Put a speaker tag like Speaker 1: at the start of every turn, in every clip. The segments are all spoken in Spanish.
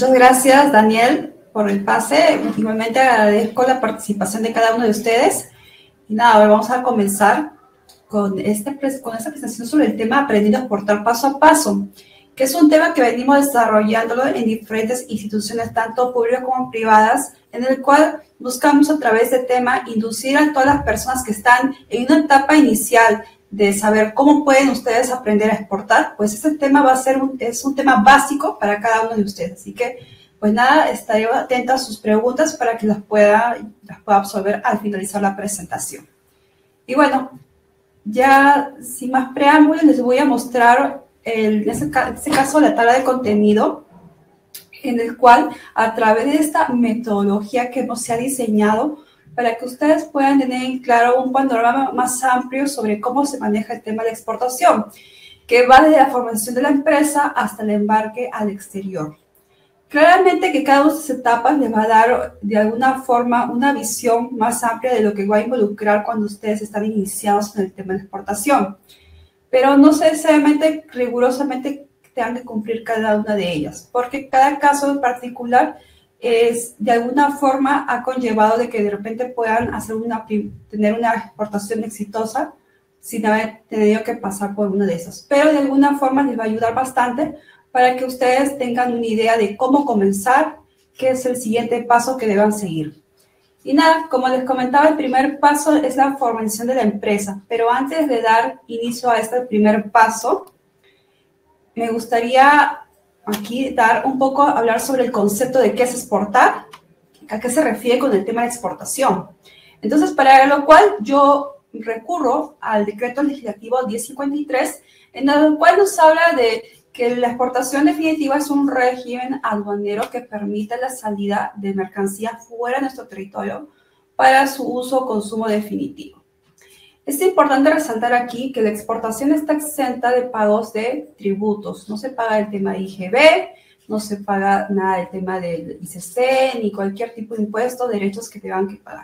Speaker 1: Muchas gracias, Daniel, por el pase. Igualmente agradezco la participación de cada uno de ustedes. Y nada, ahora vamos a comenzar con esta presentación sobre el tema aprendiendo a exportar paso a paso, que es un tema que venimos desarrollándolo en diferentes instituciones, tanto públicas como privadas, en el cual buscamos a través de tema inducir a todas las personas que están en una etapa inicial de saber cómo pueden ustedes aprender a exportar. Pues este tema es un tema básico para cada uno de ustedes. Así que, pues nada, estaré atenta a sus preguntas para que las pueda absorber al finalizar la presentación. Y bueno, ya sin más preámbulos, les voy a mostrar, en este caso, la tabla de contenido, en el cual, a través de esta metodología que se ha diseñado, para que ustedes puedan tener en claro un panorama más amplio sobre cómo se maneja el tema de exportación, que va desde la formación de la empresa hasta el embarque al exterior. Claramente que cada una de estas etapas les va a dar de alguna forma una visión más amplia de lo que va a involucrar cuando ustedes están iniciados en el tema de exportación. Pero no necesariamente rigurosamente tengan que cumplir cada una de ellas, porque cada caso en particular de alguna forma ha conllevado de que de repente puedan tener una exportación exitosa sin haber tenido que pasar por una de esas. Pero de alguna forma les va a ayudar bastante para que ustedes tengan una idea de cómo comenzar, qué es el siguiente paso que deban seguir. Y nada, como les comentaba, el primer paso es la formación de la empresa. Pero antes de dar inicio a este primer paso, me gustaría aquí hablar sobre el concepto de qué es exportar, a qué se refiere con el tema de exportación. Entonces, para lo cual yo recurro al decreto legislativo 1053, en el cual nos habla de que la exportación definitiva es un régimen aduanero que permite la salida de mercancías fuera de nuestro territorio para su uso o consumo definitivo. Es importante resaltar aquí que la exportación está exenta de pagos de tributos. No se paga el tema de IGB, no se paga nada del tema del ICC, ni cualquier tipo de impuesto, derechos que tengan que pagar.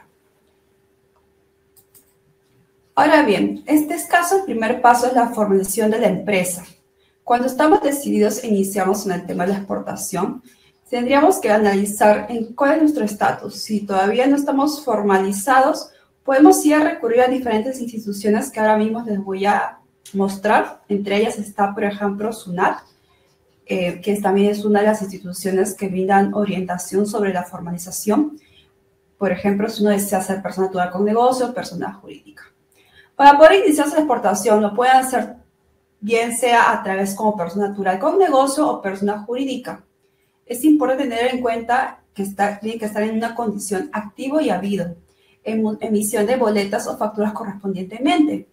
Speaker 1: Ahora bien, este caso, el primer paso es la formalización de la empresa. Cuando estamos decididos a iniciarnos en el tema de la exportación, tendríamos que analizar en cuál es nuestro estatus. Si todavía no estamos formalizados, podemos ir a recurrir a diferentes instituciones que ahora mismo les voy a mostrar. Entre ellas está, por ejemplo, SUNAT, que también es una de las instituciones que brindan orientación sobre la formalización. Por ejemplo, si uno desea ser persona natural con negocio o persona jurídica. Para poder iniciarse la exportación, lo pueden hacer bien sea a través como persona natural con negocio o persona jurídica. Es importante tener en cuenta que tiene que estar en una condición activo y habido, emisión de boletas o facturas correspondientemente.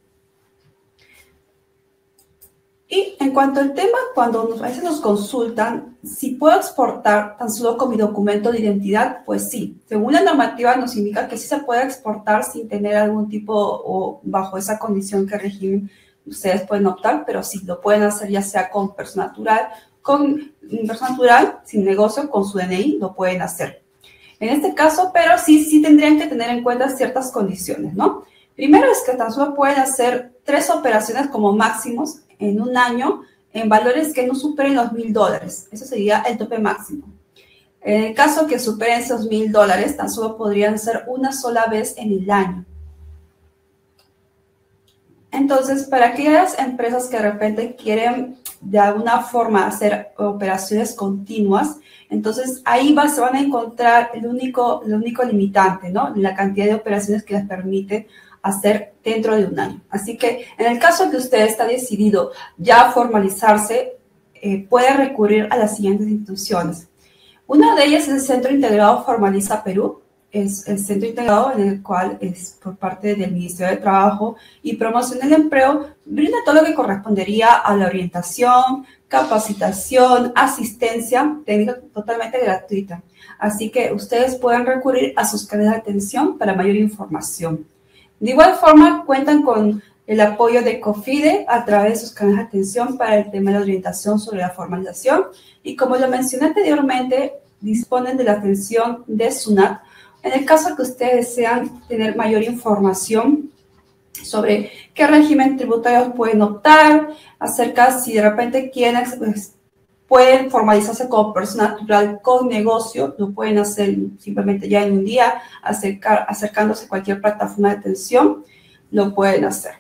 Speaker 1: Y en cuanto al tema, cuando a veces nos consultan si puedo exportar tan solo con mi documento de identidad, pues sí. Según la normativa nos indica que sí se puede exportar sin tener algún tipo o bajo esa condición que régimen ustedes pueden optar, pero sí, lo pueden hacer ya sea con persona natural, sin negocio, con su DNI, lo pueden hacer. En este caso, pero sí tendrían que tener en cuenta ciertas condiciones, ¿no? Primero es que tan solo pueden hacer 3 operaciones como máximos en un año en valores que no superen los $1,000. Eso sería el tope máximo. En el caso que superen esos $1,000, tan solo podrían ser una sola vez en el año. Entonces, para aquellas empresas que de repente quieren de alguna forma hacer operaciones continuas, entonces ahí se van a encontrar el único limitante, ¿no? La cantidad de operaciones que les permite hacer dentro de un año. Así que en el caso que usted está decidido ya a formalizarse, puede recurrir a las siguientes instituciones. Una de ellas es el Centro Integrado Formaliza Perú. Es el centro integrado en el cual es por parte del Ministerio de Trabajo y Promoción del Empleo, brinda todo lo que correspondería a la orientación, capacitación, asistencia técnica totalmente gratuita. Así que ustedes pueden recurrir a sus canales de atención para mayor información. De igual forma, cuentan con el apoyo de COFIDE a través de sus canales de atención para el tema de la orientación sobre la formalización y, como lo mencioné anteriormente, disponen de la atención de SUNAT. En el caso que ustedes desean tener mayor información sobre qué régimen tributario pueden optar, acerca si de repente quieren pueden formalizarse como persona natural con negocio, lo pueden hacer simplemente ya en un día, acercándose a cualquier plataforma de atención, lo pueden hacer.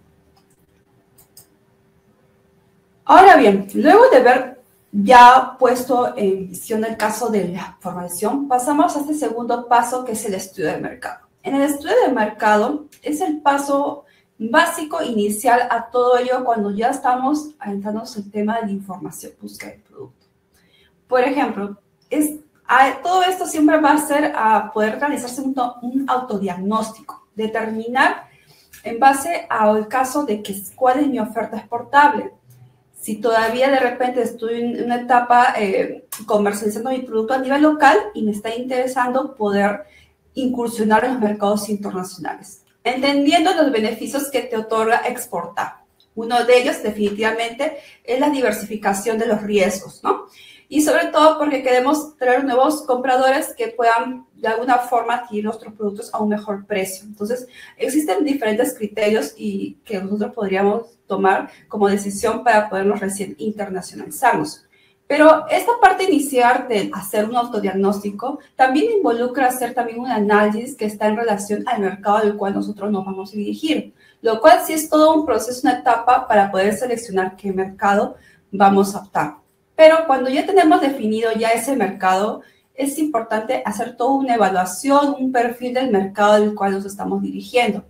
Speaker 1: Ahora bien, luego de haber ya puesto en visión el caso de la formalización, pasamos a este segundo paso, que es el estudio de mercado. En el estudio de mercado es el paso básico inicial a todo ello cuando ya estamos adentrándonos en el tema de la información, búsqueda del producto. Por ejemplo, todo esto siempre va a ser a poder realizarse un autodiagnóstico, determinar en base al caso de cuál es mi oferta exportable. Si todavía de repente estoy en una etapa comercializando mi producto a nivel local y me está interesando poder incursionar en los mercados internacionales, entendiendo los beneficios que te otorga exportar. Uno de ellos definitivamente es la diversificación de los riesgos, ¿no? Y sobre todo porque queremos traer nuevos compradores que puedan de alguna forma adquirir nuestros productos a un mejor precio. Entonces, existen diferentes criterios y que nosotros podríamos tomar como decisión para podernos recién internacionalizarnos. Pero esta parte inicial de hacer un autodiagnóstico también involucra hacer también un análisis que está en relación al mercado al cual nosotros nos vamos a dirigir, lo cual sí es todo un proceso, una etapa para poder seleccionar qué mercado vamos a optar. Pero cuando ya tenemos definido ya ese mercado, es importante hacer toda una evaluación, un perfil del mercado al cual nos estamos dirigiendo.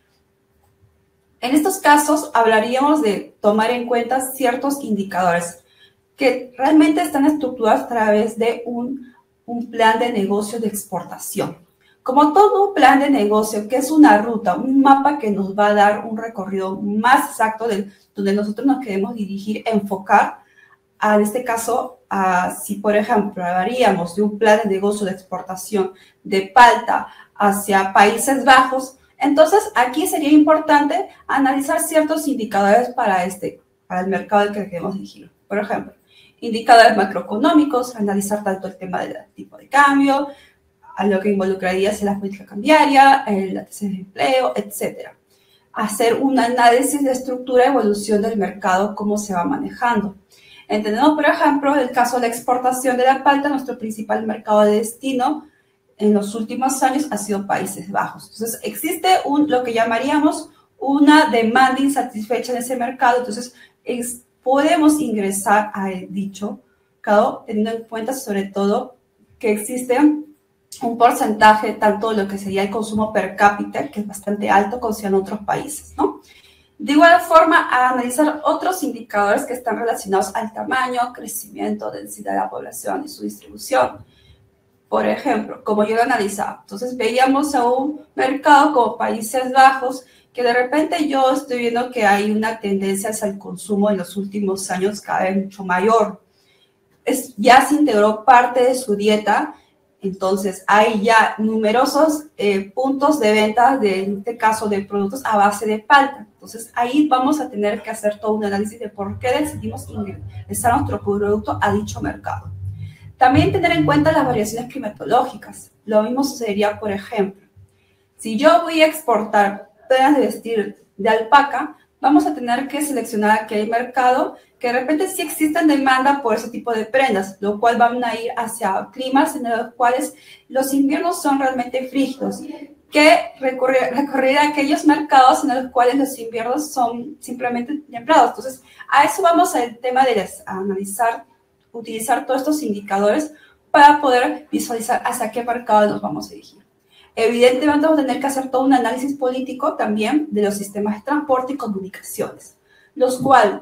Speaker 1: En estos casos hablaríamos de tomar en cuenta ciertos indicadores que realmente están estructurados a través de un plan de negocio de exportación. Como todo un plan de negocio, que es una ruta, un mapa que nos va a dar un recorrido más exacto de donde nosotros nos queremos dirigir, enfocar, en este caso, si por ejemplo hablaríamos de un plan de negocio de exportación de palta hacia Países Bajos, entonces aquí sería importante analizar ciertos indicadores para el mercado al que queremos dirigir. Por ejemplo, indicadores macroeconómicos, analizar tanto el tema del tipo de cambio, a lo que involucraría la política cambiaria, la tasa de empleo, etc. Hacer un análisis de estructura y evolución del mercado, cómo se va manejando. Entendemos, por ejemplo, el caso de la exportación de la palta, nuestro principal mercado de destino en los últimos años ha sido Países Bajos. Entonces, existe lo que llamaríamos una demanda insatisfecha en ese mercado, entonces podemos ingresar a dicho mercado teniendo en cuenta sobre todo que existe un porcentaje tanto de lo que sería el consumo per cápita, que es bastante alto considerando otros países, ¿no? De igual forma, a analizar otros indicadores que están relacionados al tamaño, crecimiento, densidad de la población y su distribución. Por ejemplo, como yo lo analizaba, entonces veíamos a un mercado como Países Bajos, que de repente yo estoy viendo que hay una tendencia hacia el consumo en los últimos años cada vez mucho mayor. Ya se integró parte de su dieta. Entonces, hay ya numerosos puntos de venta, en este caso, de productos a base de palta. Entonces, ahí vamos a tener que hacer todo un análisis de por qué decidimos ingresar nuestro producto a dicho mercado. También tener en cuenta las variaciones climatológicas. Lo mismo sucedería, por ejemplo, si yo voy a exportar prendas de vestir de alpaca, vamos a tener que seleccionar aquel mercado que de repente sí existe demanda por ese tipo de prendas, lo cual van a ir hacia climas en los cuales los inviernos son realmente frígidos, que recurrir a aquellos mercados en los cuales los inviernos son simplemente templados. Entonces, a eso vamos al tema de analizar, utilizar todos estos indicadores para poder visualizar hacia qué mercado nos vamos a dirigir. Evidentemente vamos a tener que hacer todo un análisis político también de los sistemas de transporte y comunicaciones, los cuales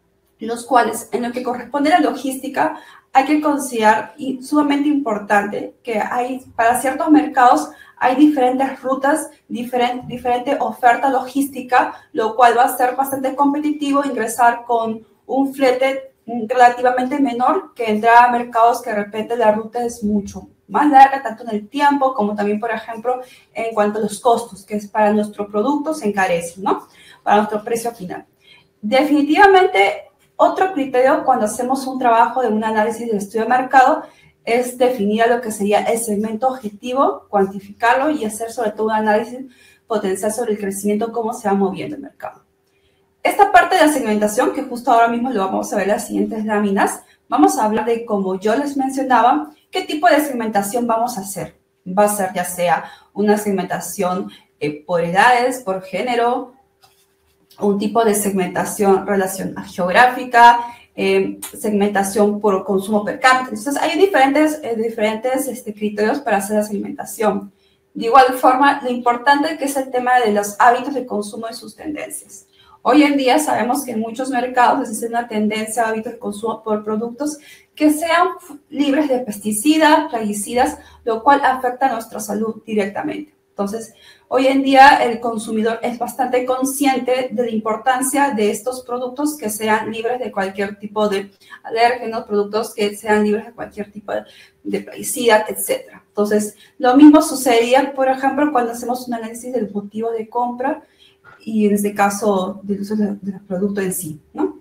Speaker 1: en lo que corresponde a la logística hay que considerar, y sumamente importante, que para ciertos mercados hay diferentes rutas, diferente oferta logística, lo cual va a ser bastante competitivo ingresar con un flete relativamente menor que entrar a mercados que de repente la ruta es mucho más larga, tanto en el tiempo como también, por ejemplo, en cuanto a los costos, que es para nuestro producto se encarece, ¿no? Para nuestro precio final. Definitivamente, otro criterio cuando hacemos un trabajo de un análisis de estudio de mercado es definir lo que sería el segmento objetivo, cuantificarlo y hacer sobre todo un análisis potencial sobre el crecimiento, cómo se va moviendo el mercado. Esta parte de la segmentación, que justo ahora mismo lo vamos a ver en las siguientes láminas, vamos a hablar de, como yo les mencionaba, qué tipo de segmentación vamos a hacer. Va a ser ya sea una segmentación por edades, por género, un tipo de segmentación relación geográfica, segmentación por consumo per cápita. Entonces, hay diferentes criterios para hacer la segmentación. De igual forma, lo importante que es el tema de los hábitos de consumo y sus tendencias. Hoy en día sabemos que en muchos mercados existe una tendencia a hábitos de consumo por productos que sean libres de pesticidas, plaguicidas, lo cual afecta a nuestra salud directamente. Entonces, hoy en día el consumidor es bastante consciente de la importancia de estos productos que sean libres de cualquier tipo de alérgenos, productos que sean libres de cualquier tipo de plaguicida, etc. Entonces, lo mismo sucedería, por ejemplo, cuando hacemos un análisis del motivo de compra y en este caso del uso del producto en sí, ¿no?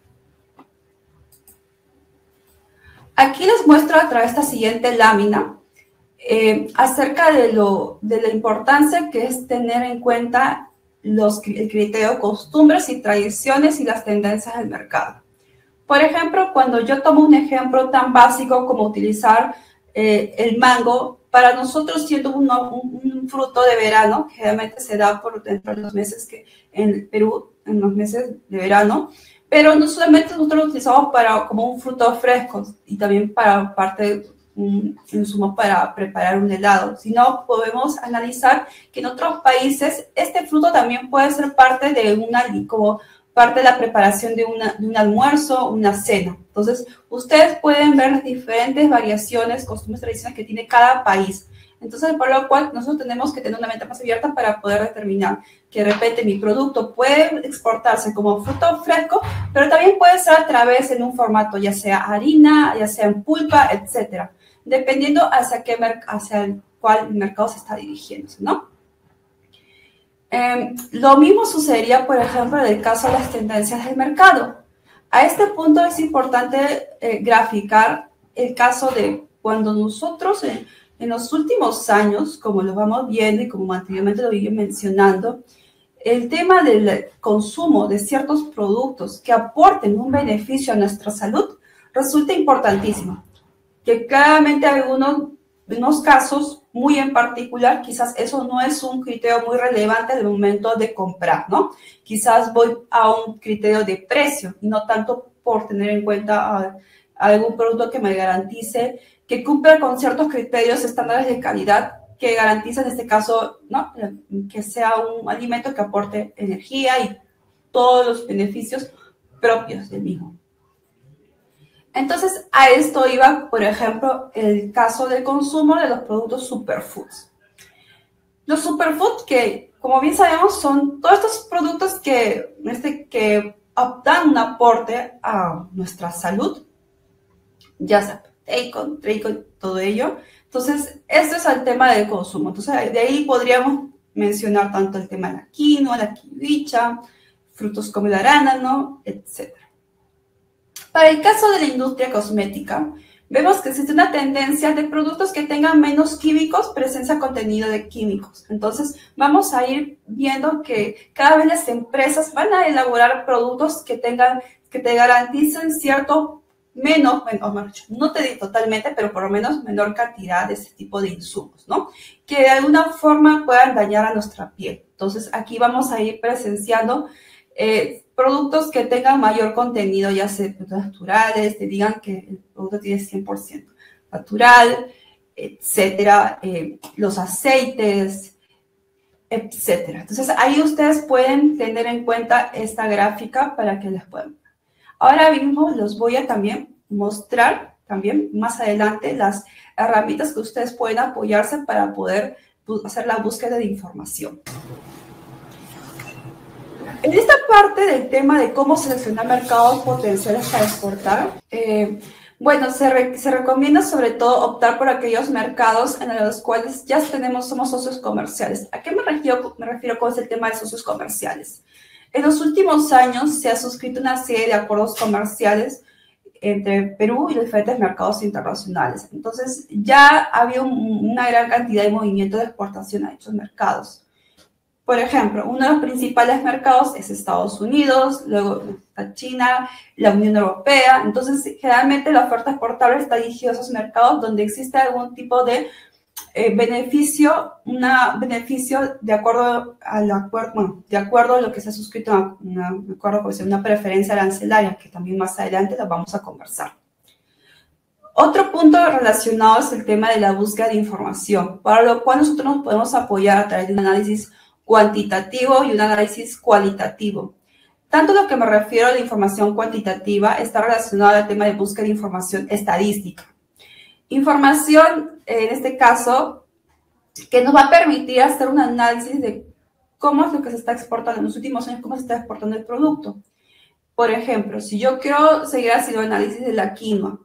Speaker 1: Aquí les muestro a través de esta siguiente lámina acerca de la importancia que es tener en cuenta el criterio costumbres y tradiciones y las tendencias del mercado. Por ejemplo, cuando yo tomo un ejemplo tan básico como utilizar el mango, para nosotros siendo un fruto de verano, que generalmente se da por dentro de los meses que en Perú, en los meses de verano, pero no solamente nosotros lo utilizamos como un fruto fresco y también para parte un insumo para preparar un helado, sino podemos analizar que en otros países este fruto también puede ser parte de como parte de la preparación de un almuerzo, una cena. Entonces, ustedes pueden ver las diferentes variaciones, costumbres, tradiciones que tiene cada país. Entonces, por lo cual, nosotros tenemos que tener una mente más abierta para poder determinar que de repente mi producto puede exportarse como fruto fresco, pero también puede ser a través en un formato, ya sea harina, ya sea en pulpa, etcétera, dependiendo hacia el cual mercado se está dirigiendo, ¿no? Lo mismo sucedería, por ejemplo, en el caso de las tendencias del mercado. A este punto es importante graficar el caso de cuando nosotros en los últimos años, como lo vamos viendo y como anteriormente lo vi mencionando, el tema del consumo de ciertos productos que aporten un beneficio a nuestra salud resulta importantísimo. Que claramente en unos casos muy en particular, quizás eso no es un criterio muy relevante al momento de comprar, ¿no? Quizás voy a un criterio de precio y no tanto por tener en cuenta algún producto que me garantice, que cumpla con ciertos criterios estándares de calidad que garantiza en este caso, ¿no? Que sea un alimento que aporte energía y todos los beneficios propios del mismo. Entonces, a esto iba, por ejemplo, el caso del consumo de los productos superfoods. Los superfoods que, como bien sabemos, son todos estos productos que dan un aporte a nuestra salud, ya sea bacon, trigo, todo ello. Entonces, esto es el tema del consumo. Entonces, de ahí podríamos mencionar tanto el tema de la quinoa, la kiwicha, frutos como el arándano, etc. Para el caso de la industria cosmética, vemos que existe una tendencia de productos que tengan menos químicos, presencia contenido de químicos. Entonces, vamos a ir viendo que cada vez las empresas van a elaborar productos que te garanticen cierto no te digo totalmente, pero por lo menos menor cantidad de ese tipo de insumos, ¿no? Que de alguna forma puedan dañar a nuestra piel. Entonces, aquí vamos a ir presenciando productos que tengan mayor contenido, ya sea productos naturales, te digan que el producto tiene 100% natural, etcétera, los aceites, etcétera. Entonces, ahí ustedes pueden tener en cuenta esta gráfica para que les puedan. Ahora mismo los voy a también mostrar, también más adelante, las herramientas que ustedes pueden apoyarse para poder hacer la búsqueda de información. En esta parte del tema de cómo seleccionar mercados potenciales para exportar, bueno, se recomienda sobre todo optar por aquellos mercados en los cuales ya somos socios comerciales. ¿A qué me refiero con el tema de socios comerciales? En los últimos años se ha suscrito una serie de acuerdos comerciales entre Perú y los diferentes mercados internacionales. Entonces, ya había una gran cantidad de movimiento de exportación a dichos mercados. Por ejemplo, uno de los principales mercados es Estados Unidos, luego está China, la Unión Europea. Entonces, generalmente la oferta exportable está dirigida a esos mercados donde existe algún tipo de beneficio de acuerdo al acuerdo, bueno, de acuerdo a lo que se ha suscrito a un acuerdo, pues, una preferencia arancelaria, que también más adelante la vamos a conversar. Otro punto relacionado es el tema de la búsqueda de información, para lo cual nosotros nos podemos apoyar a través de un análisis cuantitativo y un análisis cualitativo. Tanto lo que me refiero a la información cuantitativa está relacionado al tema de búsqueda de información estadística. Información, en este caso, que nos va a permitir hacer un análisis de cómo es lo que se está exportando en los últimos años, cómo se está exportando el producto. Por ejemplo, si yo quiero seguir haciendo análisis de la quinoa,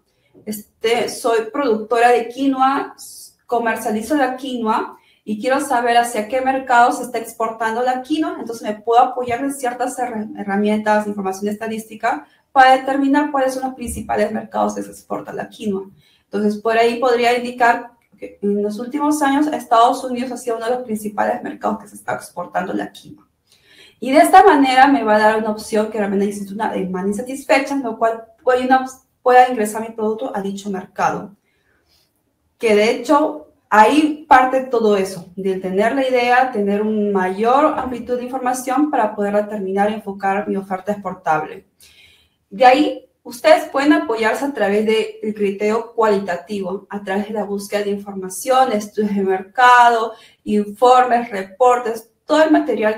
Speaker 1: soy productora de quinoa, comercializo la quinoa y quiero saber hacia qué mercado se está exportando la quinoa, entonces me puedo apoyar en ciertas herramientas de información estadística para determinar cuáles son los principales mercados que se exporta la quinoa. Entonces, por ahí podría indicar que en los últimos años Estados Unidos ha sido uno de los principales mercados que se está exportando la quinoa. Y de esta manera me va a dar una opción que realmente necesito una demanda insatisfecha, en lo cual pueda ingresar mi producto a dicho mercado. Que de hecho, ahí parte todo eso, de tener la idea, tener una mayor amplitud de información para poder determinar y enfocar mi oferta exportable. De ahí, ustedes pueden apoyarse a través del criterio cualitativo, a través de la búsqueda de información, estudios de mercado, informes, reportes, todo el material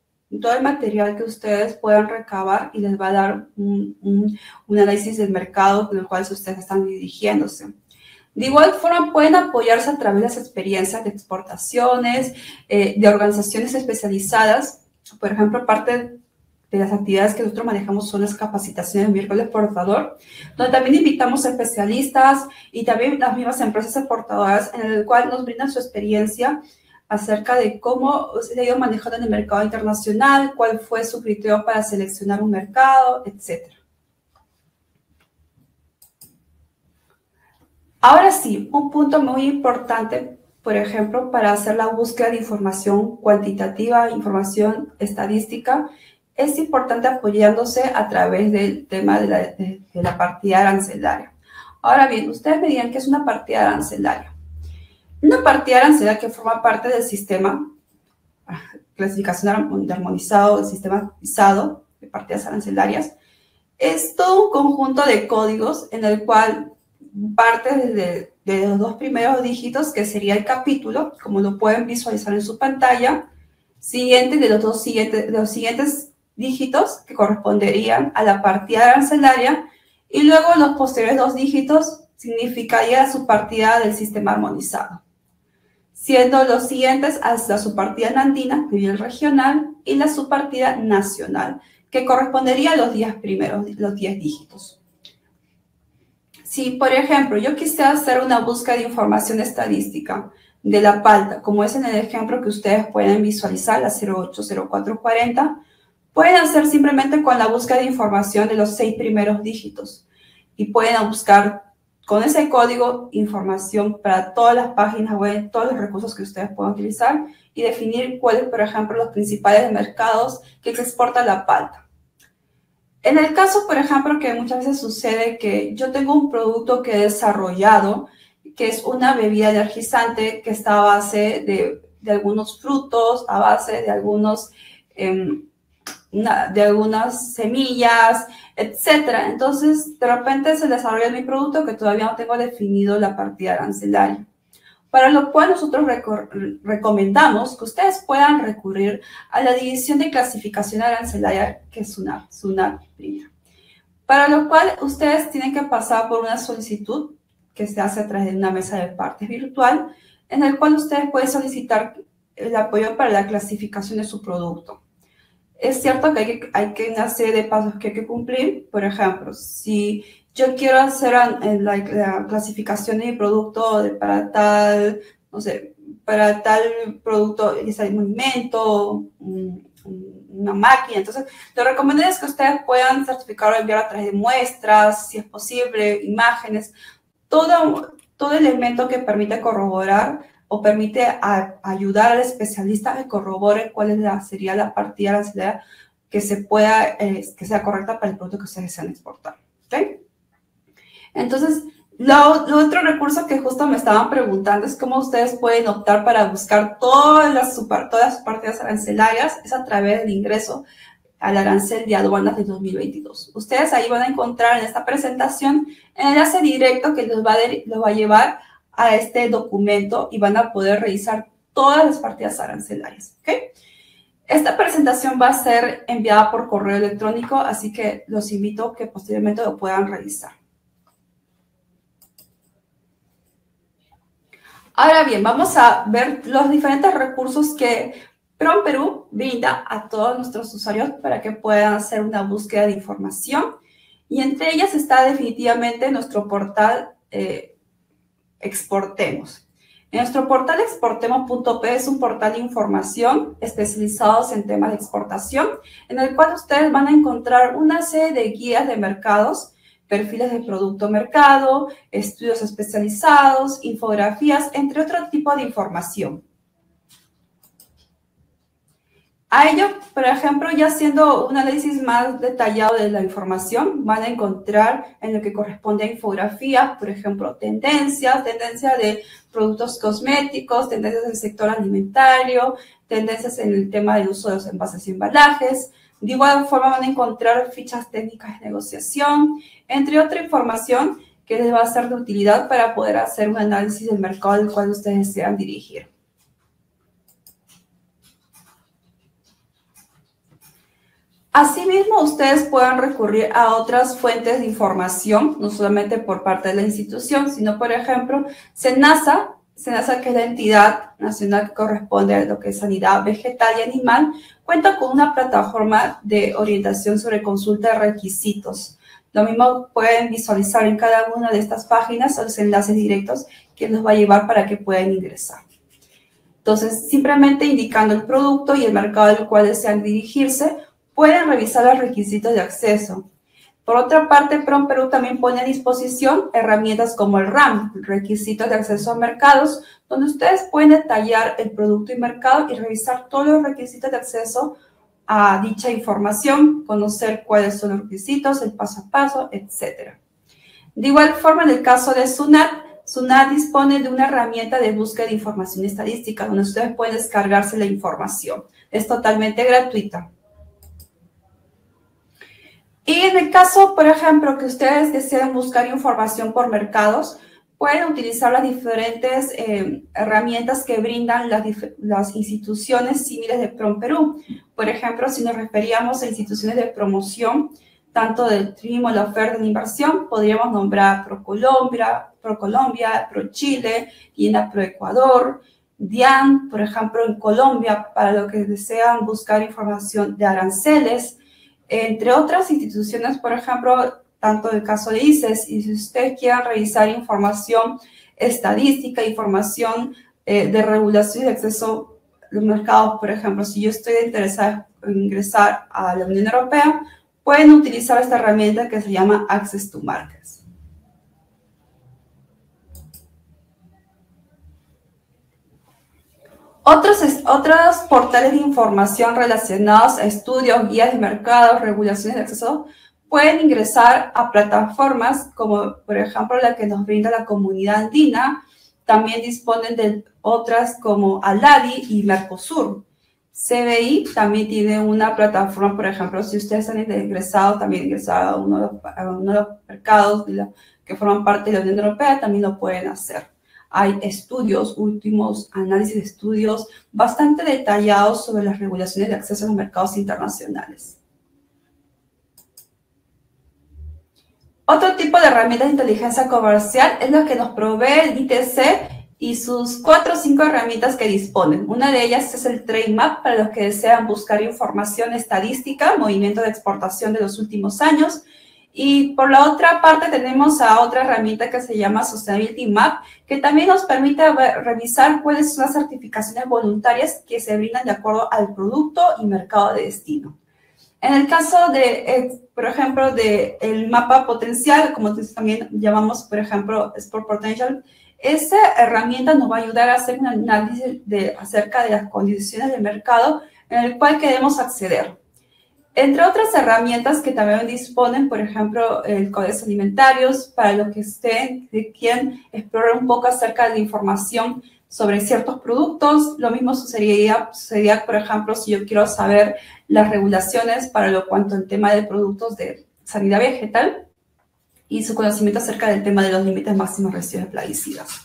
Speaker 1: que ustedes puedan recabar y les va a dar un análisis del mercado con el cual ustedes están dirigiéndose. De igual forma, pueden apoyarse a través de las experiencias de exportaciones, de organizaciones especializadas. Por ejemplo, parte de las actividades que nosotros manejamos son las capacitaciones de miércoles exportador, donde también invitamos a especialistas y también las mismas empresas exportadoras en el cual nos brindan su experiencia acerca de cómo se ha ido manejando en el mercado internacional, cuál fue su criterio para seleccionar un mercado, etc. Ahora sí, un punto muy importante, por ejemplo, para hacer la búsqueda de información cuantitativa, información estadística, es importante apoyándose a través del tema de la partida arancelaria. Ahora bien, ustedes me dirán qué es una partida arancelaria. Una partida arancelaria que forma parte del sistema clasificación armonizado, del sistema ISADO de partidas arancelarias, es todo un conjunto de códigos en el cual parte de los dos primeros dígitos, que sería el capítulo, como lo pueden visualizar en su pantalla, siguiente de los siguientes dígitos que corresponderían a la partida arancelaria, y luego los posteriores dos dígitos significaría su partida del sistema armonizado, siendo los siguientes hasta su partida andina, a nivel regional, y la subpartida nacional, que correspondería a los 10 primeros, los 10 dígitos. Si, por ejemplo, yo quisiera hacer una búsqueda de información estadística de la palta, como es en el ejemplo que ustedes pueden visualizar, la 080440, pueden hacer simplemente con la búsqueda de información de los 6 primeros dígitos y pueden buscar con ese código información para todas las páginas web, todos los recursos que ustedes puedan utilizar y definir cuáles, por ejemplo, los principales mercados que se exporta la palta. En el caso, por ejemplo, que muchas veces sucede que yo tengo un producto que he desarrollado, que es una bebida energizante que está a base de algunos frutos, a base de algunas semillas, etcétera. Entonces, de repente se desarrolla mi producto que todavía no tengo definido la partida arancelaria. Para lo cual nosotros recomendamos que ustedes puedan recurrir a la división de clasificación arancelaria, que es SUNAT primera. Para lo cual ustedes tienen que pasar por una solicitud que se hace a través de una mesa de partes virtual, en el cual ustedes pueden solicitar el apoyo para la clasificación de su producto. Es cierto que hay una serie de pasos que hay que cumplir. Por ejemplo, si yo quiero hacer la clasificación de mi producto para tal producto, es un alimento, una máquina. Entonces, lo recomendable es que ustedes puedan certificar o enviar a través de muestras, si es posible, imágenes, todo elemento que permita corroborar o permite ayudar al especialista a que corrobore cuál sería la partida arancelaria que sea correcta para el producto que ustedes desean exportar. ¿Okay? Entonces, lo otro recurso que justo me estaban preguntando es cómo ustedes pueden optar para buscar todas las partidas arancelarias, es a través del ingreso al arancel de aduanas de 2022. Ustedes ahí van a encontrar en esta presentación el enlace directo que los va a llevar a este documento y van a poder revisar todas las partidas arancelarias. ¿Okay? Esta presentación va a ser enviada por correo electrónico, así que los invito a que posteriormente lo puedan revisar. Ahora bien, vamos a ver los diferentes recursos que PROMPerú brinda a todos nuestros usuarios para que puedan hacer una búsqueda de información. Y entre ellas está definitivamente nuestro portal Exportemos. En nuestro portal exportemos.p es un portal de información especializados en temas de exportación, en el cual ustedes van a encontrar una serie de guías de mercados, perfiles de producto mercado, estudios especializados, infografías, entre otro tipo de información. A ello, por ejemplo, ya haciendo un análisis más detallado de la información, van a encontrar en lo que corresponde a infografías, por ejemplo, tendencias de productos cosméticos, tendencias del sector alimentario, tendencias en el tema del uso de los envases y embalajes. De igual forma van a encontrar fichas técnicas de negociación, entre otra información que les va a ser de utilidad para poder hacer un análisis del mercado al cual ustedes desean dirigir. Asimismo, ustedes pueden recurrir a otras fuentes de información, no solamente por parte de la institución, sino, por ejemplo, SENASA, que es la entidad nacional que corresponde a lo que es sanidad vegetal y animal, cuenta con una plataforma de orientación sobre consulta de requisitos. Lo mismo pueden visualizar en cada una de estas páginas los enlaces directos que nos va a llevar para que puedan ingresar. Entonces, simplemente indicando el producto y el mercado al cual desean dirigirse, pueden revisar los requisitos de acceso. Por otra parte, PROMPerú también pone a disposición herramientas como el RAM, requisitos de acceso a mercados, donde ustedes pueden detallar el producto y mercado y revisar todos los requisitos de acceso a dicha información, conocer cuáles son los requisitos, el paso a paso, etc. De igual forma, en el caso de SUNAT dispone de una herramienta de búsqueda de información estadística, donde ustedes pueden descargarse la información. Es totalmente gratuita. Y en el caso, por ejemplo, que ustedes deseen buscar información por mercados, pueden utilizar las diferentes herramientas que brindan las instituciones civiles de PROMPerú. Por ejemplo, si nos referíamos a instituciones de promoción, tanto del turismo, la oferta de la inversión, podríamos nombrar ProColombia, ProChile, INA ProEcuador, DIAN, por ejemplo, en Colombia, para los que desean buscar información de aranceles, entre otras instituciones, por ejemplo, tanto el caso de ICES, y si ustedes quieren revisar información estadística, información de regulación y de acceso a los mercados, por ejemplo, si yo estoy interesada en ingresar a la Unión Europea, pueden utilizar esta herramienta que se llama Access to Markets. Otros portales de información relacionados a estudios, guías de mercado, regulaciones de acceso, pueden ingresar a plataformas como, por ejemplo, la que nos brinda la Comunidad Andina. También disponen de otras como ALADI y Mercosur. CBI también tiene una plataforma, por ejemplo, si ustedes han ingresado a uno de los mercados que forman parte de la Unión Europea, también lo pueden hacer. Hay últimos análisis de estudios bastante detallados sobre las regulaciones de acceso a los mercados internacionales. Otro tipo de herramienta de inteligencia comercial es lo que nos provee el ITC y sus 4 o 5 herramientas que disponen. Una de ellas es el Trade Map para los que desean buscar información estadística, movimiento de exportación de los últimos años. Y por la otra parte tenemos a otra herramienta que se llama Sustainability Map, que también nos permite revisar cuáles son las certificaciones voluntarias que se brindan de acuerdo al producto y mercado de destino. En el caso de, por ejemplo, del mapa potencial, como también llamamos, por ejemplo, Export Potential, Esa herramienta nos va a ayudar a hacer un análisis acerca de las condiciones del mercado en el cual queremos acceder. Entre otras herramientas que también disponen, por ejemplo, el Código Alimentarios, para los que quieren explorar un poco acerca de la información sobre ciertos productos. Lo mismo sucedería, por ejemplo, si yo quiero saber las regulaciones para lo cuanto en tema de productos de sanidad vegetal y su conocimiento acerca del tema de los límites máximos de residuos de plaguicidas.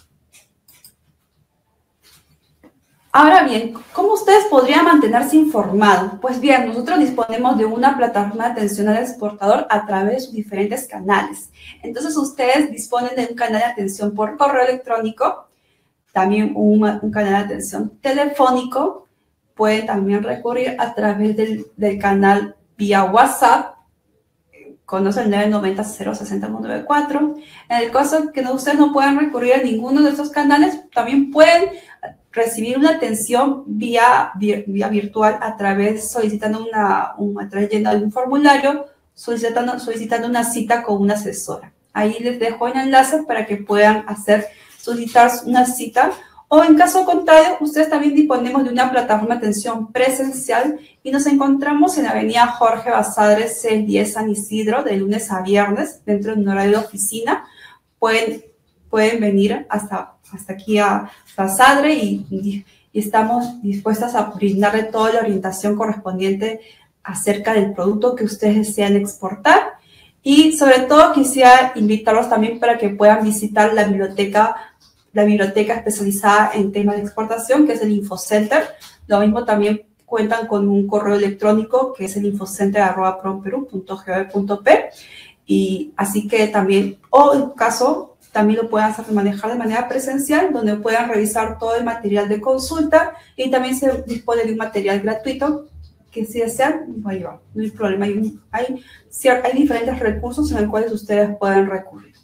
Speaker 1: Ahora bien, ¿cómo ustedes podrían mantenerse informados? Pues bien, nosotros disponemos de una plataforma de atención al exportador a través de sus diferentes canales. Entonces, ustedes disponen de un canal de atención por correo electrónico, también un canal de atención telefónico. Pueden también recurrir a través del canal vía WhatsApp, conoce el 990-060-194. En el caso que ustedes no puedan recurrir a ninguno de estos canales, también pueden recibir una atención vía virtual a través, solicitando llenando un formulario, solicitando una cita con una asesora. Ahí les dejo el enlace para que puedan solicitar una cita. O en caso contrario, ustedes también disponemos de una plataforma de atención presencial y nos encontramos en la avenida Jorge Basadre, C10 San Isidro, de lunes a viernes, dentro de un horario de oficina. Pueden venir hasta aquí a Basadre y estamos dispuestas a brindarle toda la orientación correspondiente acerca del producto que ustedes desean exportar. Y sobre todo quisiera invitarlos también para que puedan visitar la biblioteca especializada en temas de exportación, que es el InfoCenter. Lo mismo también cuentan con un correo electrónico que es el infocenter@promperu.gov.p. Y así que también, o en caso, también lo puedan manejar de manera presencial, donde puedan revisar todo el material de consulta y también se dispone de un material gratuito que si desean, no hay problema. Hay diferentes recursos en los cuales ustedes pueden recurrir.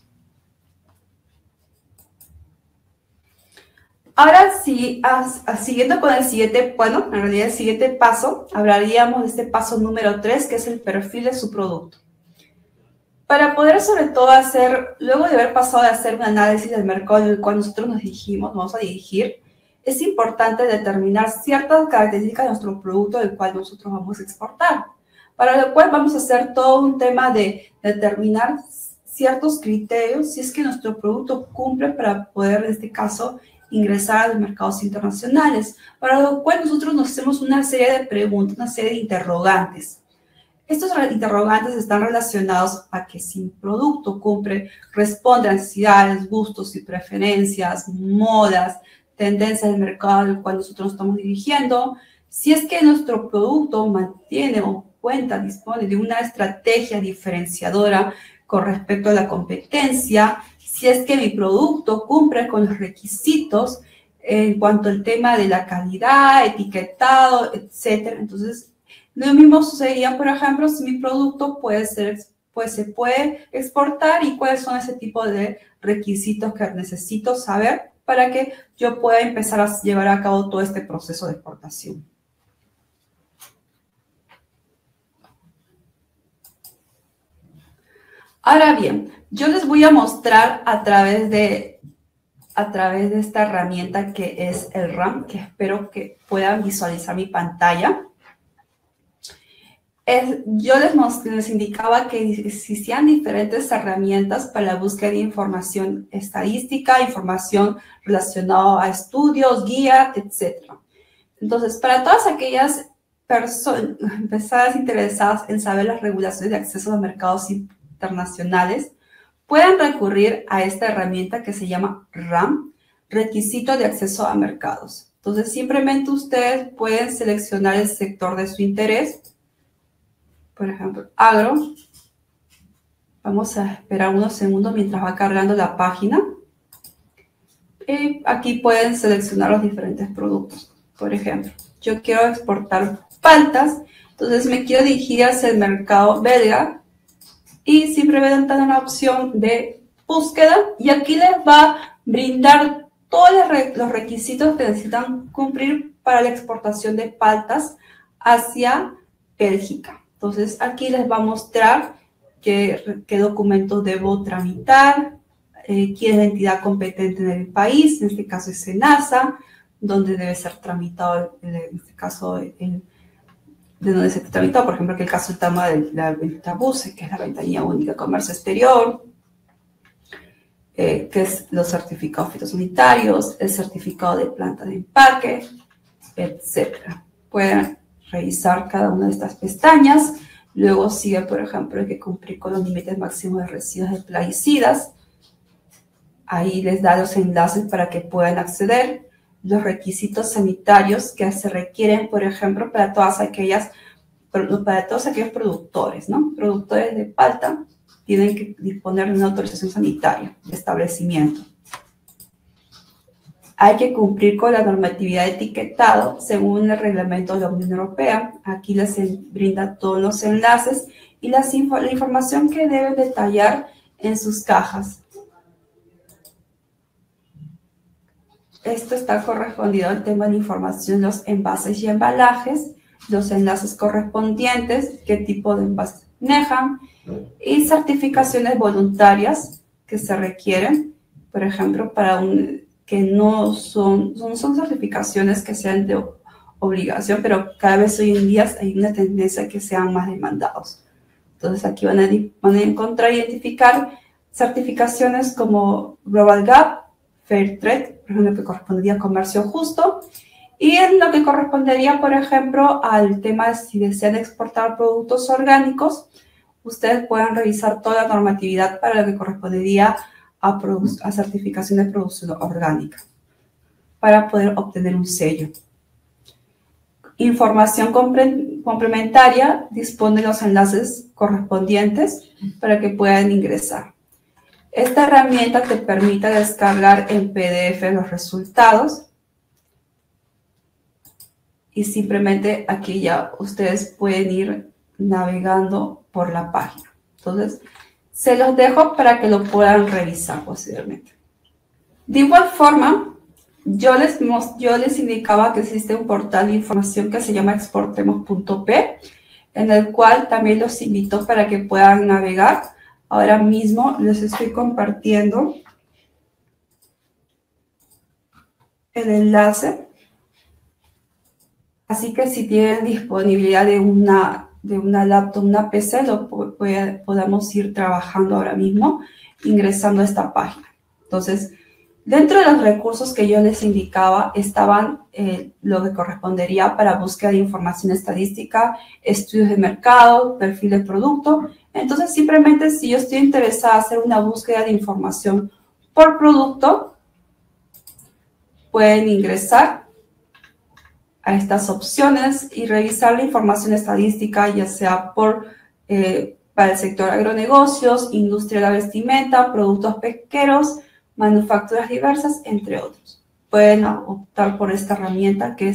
Speaker 1: Ahora sí, siguiendo con el siguiente, en realidad el siguiente paso, hablaríamos de este paso número 3, que es el perfil de su producto. Para poder sobre todo luego de haber pasado de hacer un análisis del mercado en el cual nosotros nos vamos a dirigir, es importante determinar ciertas características de nuestro producto del cual nosotros vamos a exportar. Para lo cual vamos a hacer todo un tema de determinar ciertos criterios si es que nuestro producto cumple para poder, en este caso, ingresar a los mercados internacionales, para lo cual nosotros nos hacemos una serie de preguntas, una serie de interrogantes. Estos interrogantes están relacionados a que si un producto responde a necesidades, gustos y preferencias, modas, tendencias del mercado al cual nosotros nos estamos dirigiendo, si es que nuestro producto mantiene o dispone de una estrategia diferenciadora con respecto a la competencia, si es que mi producto cumple con los requisitos en cuanto al tema de la calidad, etiquetado, etc. Entonces, lo mismo sucedería, por ejemplo, si mi producto se puede exportar y cuáles son ese tipo de requisitos que necesito saber para que yo pueda empezar a llevar a cabo todo este proceso de exportación. Ahora bien, yo les voy a mostrar a través de esta herramienta que es el RAM, que espero que puedan visualizar mi pantalla. Yo les indicaba que existían diferentes herramientas para la búsqueda de información estadística, información relacionada a estudios, guías, etc. Entonces, para todas aquellas personas interesadas en saber las regulaciones de acceso a los mercados internacionales, pueden recurrir a esta herramienta que se llama RAM, Requisito de Acceso a Mercados. Entonces, simplemente ustedes pueden seleccionar el sector de su interés. Por ejemplo, agro. Vamos a esperar unos segundos mientras va cargando la página. Y aquí pueden seleccionar los diferentes productos. Por ejemplo, yo quiero exportar paltas, entonces me quiero dirigir hacia el mercado belga y simplemente dan la opción de búsqueda y aquí les va a brindar todos los requisitos que necesitan cumplir para la exportación de paltas hacia Bélgica. Entonces, aquí les va a mostrar qué documentos debo tramitar, quién es la entidad competente en el país, en este caso es SENASA, donde debe ser tramitado, en este caso, de donde se tramitó, por ejemplo, que el caso del tema de la venta BUSE, que es la Ventanilla Única de Comercio Exterior, que es los certificados fitosanitarios, el certificado de planta de empaque, etc. Pueden revisar cada una de estas pestañas. Luego sigue, por ejemplo, hay que cumplir con los límites máximos de residuos de plaguicidas. Ahí les da los enlaces para que puedan acceder. Los requisitos sanitarios que se requieren, por ejemplo, para todos aquellos productores, ¿no? Productores de palta tienen que disponer de una autorización sanitaria de establecimiento. Hay que cumplir con la normatividad de etiquetado según el reglamento de la Unión Europea. Aquí les brinda todos los enlaces y la información que deben detallar en sus cajas. Esto está correspondido al tema de información, los envases y embalajes, los enlaces correspondientes, qué tipo de envases manejan y certificaciones voluntarias que se requieren, por ejemplo, que no son certificaciones que sean de obligación, pero cada vez hoy en día hay una tendencia a que sean más demandados. Entonces aquí van a encontrar e identificar certificaciones como Global Gap, Fair Trade, por ejemplo, que correspondería a comercio justo, y en lo que correspondería, por ejemplo, al tema de si desean exportar productos orgánicos, ustedes pueden revisar toda la normatividad para lo que correspondería a certificación de producción orgánica, para poder obtener un sello. Información complementaria, dispone de los enlaces correspondientes para que puedan ingresar. Esta herramienta te permite descargar en PDF los resultados y simplemente aquí ya ustedes pueden ir navegando por la página. Entonces, se los dejo para que lo puedan revisar posteriormente. De igual forma, yo les indicaba que existe un portal de información que se llama exportemos.p, en el cual también los invito para que puedan navegar. Ahora mismo les estoy compartiendo el enlace. Así que si tienen disponibilidad de una laptop, una PC, podamos ir trabajando ahora mismo, ingresando a esta página. Entonces, dentro de los recursos que yo les indicaba, estaban lo que correspondería para búsqueda de información estadística, estudios de mercado, perfil de producto. Entonces, simplemente si yo estoy interesada en hacer una búsqueda de información por producto, pueden ingresar a estas opciones y revisar la información estadística, ya sea para el sector agronegocios, industria de la vestimenta, productos pesqueros, manufacturas diversas, entre otros. Pueden optar por esta herramienta que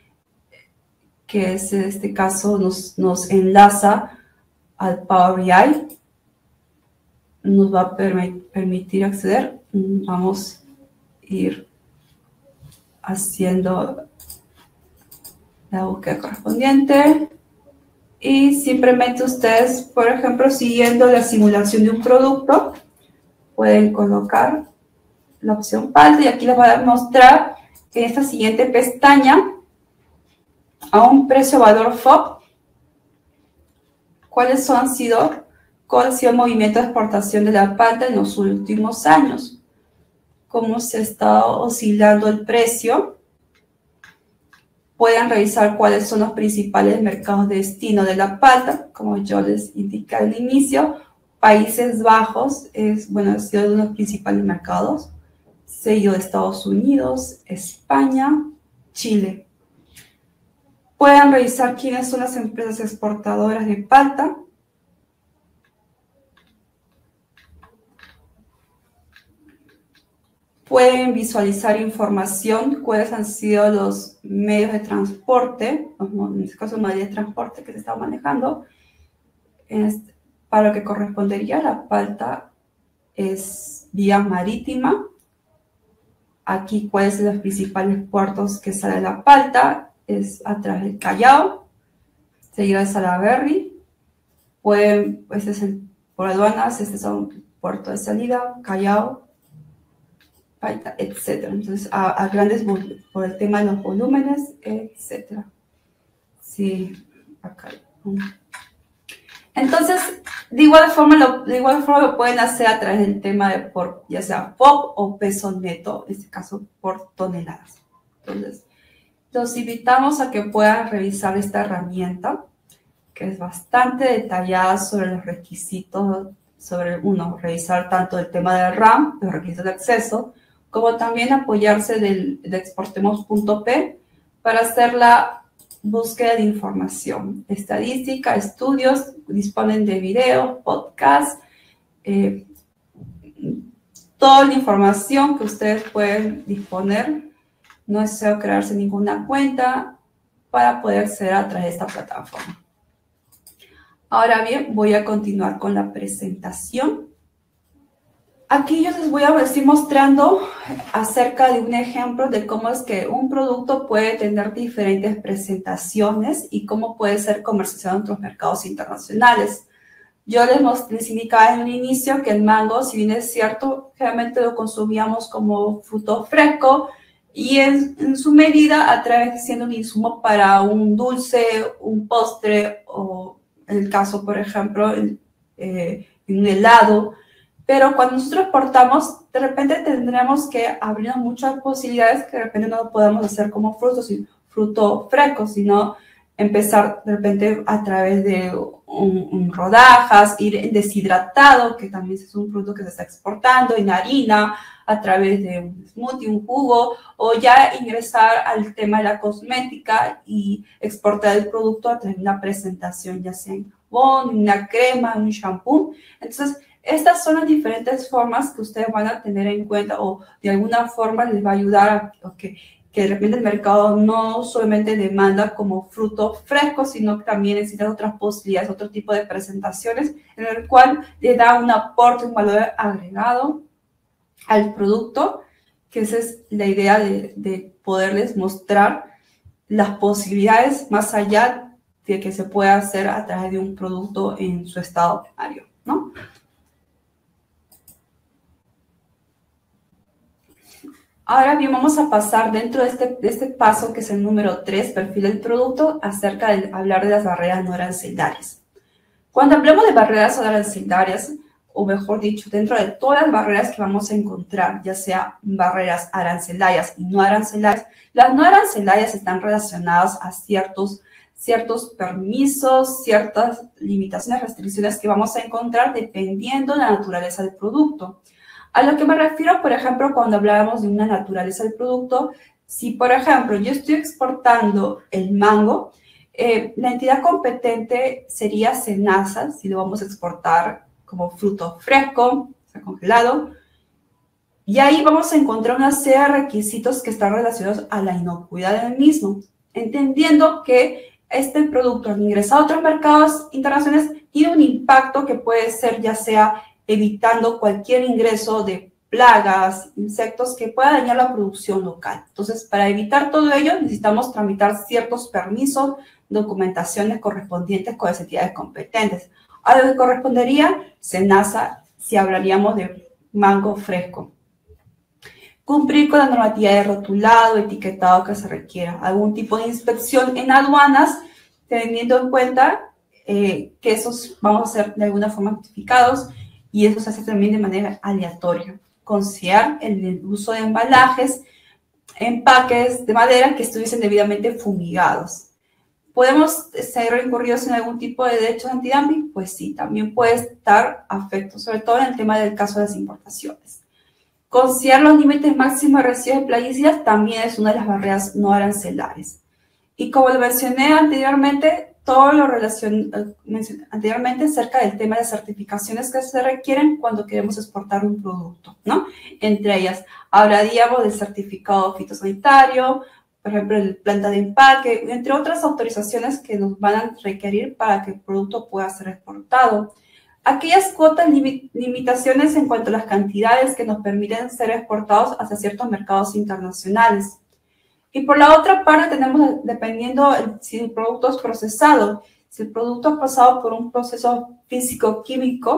Speaker 1: es en este caso nos enlaza al Power BI, nos va a permitir acceder. Vamos a ir haciendo la búsqueda correspondiente y simplemente ustedes, por ejemplo, siguiendo la simulación de un producto, pueden colocar la opción palta y aquí les voy a mostrar en esta siguiente pestaña a un precio-valor FOB cuál ha sido el movimiento de exportación de la palta en los últimos años, cómo se ha estado oscilando el precio. Pueden revisar cuáles son los principales mercados de destino de la palta, como yo les indiqué al inicio. Países Bajos ha sido uno de los principales mercados, seguido de Estados Unidos, España, Chile. Pueden revisar quiénes son las empresas exportadoras de palta. Pueden visualizar información, cuáles han sido los medios de transporte, en este caso, medios de transporte que se está manejando. Para lo que correspondería, la palta es vía marítima. Aquí, cuáles son los principales puertos que sale la palta, es a través del Callao, seguido de Salaberry. Por aduanas, este es un puerto de salida, Callao, etcétera. Entonces, a grandes por el tema de los volúmenes, etcétera. Sí, acá. Entonces, de igual forma lo pueden hacer a través del tema de ya sea POP o peso neto, en este caso por toneladas. Entonces, los invitamos a que puedan revisar esta herramienta, que es bastante detallada sobre los requisitos, revisar tanto el tema del RAM, los requisitos de acceso, como también apoyarse de exportemos.p para hacer la búsqueda de información, estadística, estudios, disponen de videos, podcasts, toda la información que ustedes pueden disponer. No es necesario crearse ninguna cuenta para poder acceder a través de esta plataforma. Ahora bien, voy a continuar con la presentación. Aquí yo les voy a estar mostrando acerca de un ejemplo de cómo es que un producto puede tener diferentes presentaciones y cómo puede ser comercializado en otros mercados internacionales. Yo les indicaba en un inicio que el mango, si bien es cierto, generalmente lo consumíamos como fruto fresco y en su medida siendo un insumo para un dulce, un postre o en el caso, por ejemplo, en un helado. Pero cuando nosotros exportamos, de repente tendremos que abrir muchas posibilidades que de repente no lo podemos hacer como fruto fresco, sino empezar de repente a través de rodajas, ir en deshidratado, que también es un producto que se está exportando, en harina, a través de un smoothie, un jugo, o ya ingresar al tema de la cosmética y exportar el producto a través de una presentación, ya sea en jabón, una crema, un shampoo. Entonces, estas son las diferentes formas que ustedes van a tener en cuenta o de alguna forma les va a ayudar a que de repente el mercado no solamente demanda como fruto fresco, sino que también necesita otras posibilidades, otro tipo de presentaciones en el cual le da un aporte, un valor agregado al producto, que esa es la idea de poderles mostrar las posibilidades más allá de que se pueda hacer a través de un producto en su estado primario, ¿no? Ahora bien, vamos a pasar dentro de este paso, que es el número 3, perfil del producto, acerca de hablar de las barreras no arancelarias. Cuando hablamos de barreras no arancelarias, o mejor dicho, dentro de todas las barreras que vamos a encontrar, ya sea barreras arancelarias y no arancelarias, las no arancelarias están relacionadas a ciertos permisos, ciertas limitaciones, restricciones que vamos a encontrar dependiendo de la naturaleza del producto. A lo que me refiero, por ejemplo, cuando hablábamos de una naturaleza del producto, si, por ejemplo, yo estoy exportando el mango, la entidad competente sería SENASA, si lo vamos a exportar como fruto fresco, o sea, congelado, y ahí vamos a encontrar una serie de requisitos que están relacionados a la inocuidad del mismo, entendiendo que este producto, al ingresar a otros mercados internacionales, tiene un impacto que puede ser ya sea evitando cualquier ingreso de plagas, insectos que pueda dañar la producción local. Entonces, para evitar todo ello, necesitamos tramitar ciertos permisos, documentaciones correspondientes con las entidades competentes. A lo que correspondería SENASA si hablaríamos de mango fresco. Cumplir con la normativa de rotulado, etiquetado que se requiera. Algún tipo de inspección en aduanas, teniendo en cuenta que esos vamos a ser de alguna forma notificados y eso se hace también de manera aleatoria. Considerar el uso de embalajes, empaques de madera que estuviesen debidamente fumigados. ¿Podemos ser incurridos en algún tipo de derechos antidumping? Pues sí, también puede estar afecto, sobre todo en el tema del caso de las importaciones. Considerar los límites máximos de residuos de plaguicidas también es una de las barreras no arancelarias. Y como lo mencioné anteriormente, todo lo mencioné anteriormente acerca del tema de certificaciones que se requieren cuando queremos exportar un producto, ¿no? Entre ellas, hablaríamos del certificado fitosanitario, por ejemplo, el planta de empaque, entre otras autorizaciones que nos van a requerir para que el producto pueda ser exportado. Aquellas cuotas, limitaciones en cuanto a las cantidades que nos permiten ser exportados hacia ciertos mercados internacionales. Y por la otra parte tenemos, dependiendo si el producto es procesado, si el producto ha pasado por un proceso físico-químico,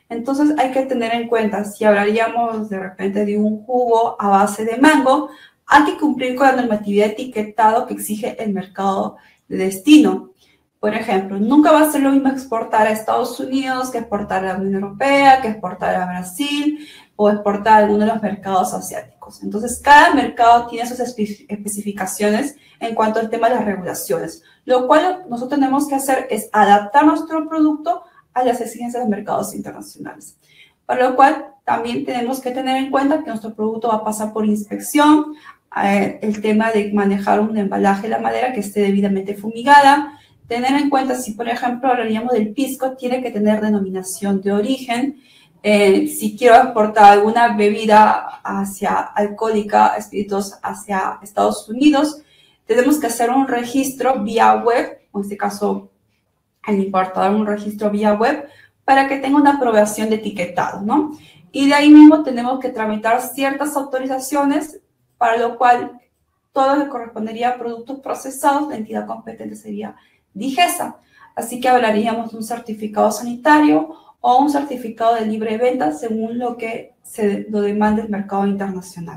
Speaker 1: Entonces hay que tener en cuenta, si hablaríamos de repente de un jugo a base de mango, hay que cumplir con la normatividad de etiquetado que exige el mercado de destino. Por ejemplo, nunca va a ser lo mismo exportar a Estados Unidos que exportar a la Unión Europea, que exportar a Brasil o exportar a alguno de los mercados asiáticos. Entonces, cada mercado tiene sus especificaciones en cuanto al tema de las regulaciones. Lo cual nosotros tenemos que hacer es adaptar nuestro producto a las exigencias de los mercados internacionales. Para lo cual también tenemos que tener en cuenta que nuestro producto va a pasar por inspección, el tema de manejar un embalaje de la madera que esté debidamente fumigada, tener en cuenta si, por ejemplo, hablaríamos del pisco, tiene que tener denominación de origen. Si quiero exportar alguna bebida alcohólica, espíritus hacia Estados Unidos, tenemos que hacer un registro vía web, o en este caso, el importador un registro vía web, para que tenga una aprobación de etiquetado, ¿no? Y de ahí mismo tenemos que tramitar ciertas autorizaciones, para lo cual todo lo que correspondería a productos procesados, la entidad competente sería DIGESA. Así que hablaríamos de un certificado sanitario o un certificado de libre venta según lo que lo demande el mercado internacional.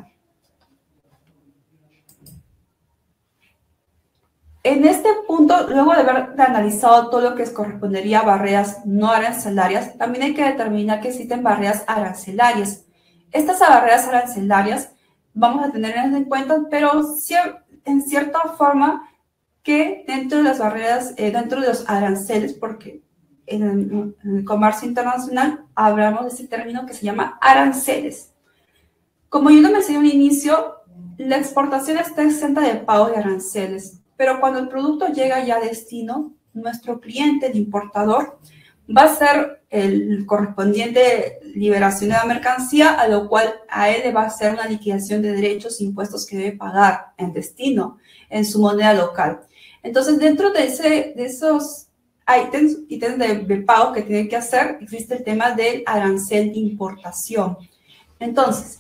Speaker 1: En este punto, luego de haber analizado todo lo que correspondería a barreras no arancelarias, también hay que determinar que existen barreras arancelarias. Estas barreras arancelarias vamos a tenerlas en cuenta, pero en cierta forma que dentro de las barreras, dentro de los aranceles, porque en el comercio internacional hablamos de ese término que se llama aranceles. Como yo lo mencioné al inicio, la exportación está exenta de pago de aranceles, pero cuando el producto llega ya a destino, nuestro cliente, el importador, va a hacer el correspondiente liberación de la mercancía, a lo cual a él le va a hacer una liquidación de derechos e impuestos que debe pagar en destino, en su moneda local. Entonces, dentro de esos ítems de pago que tiene que hacer, existe el tema del arancel de importación. Entonces,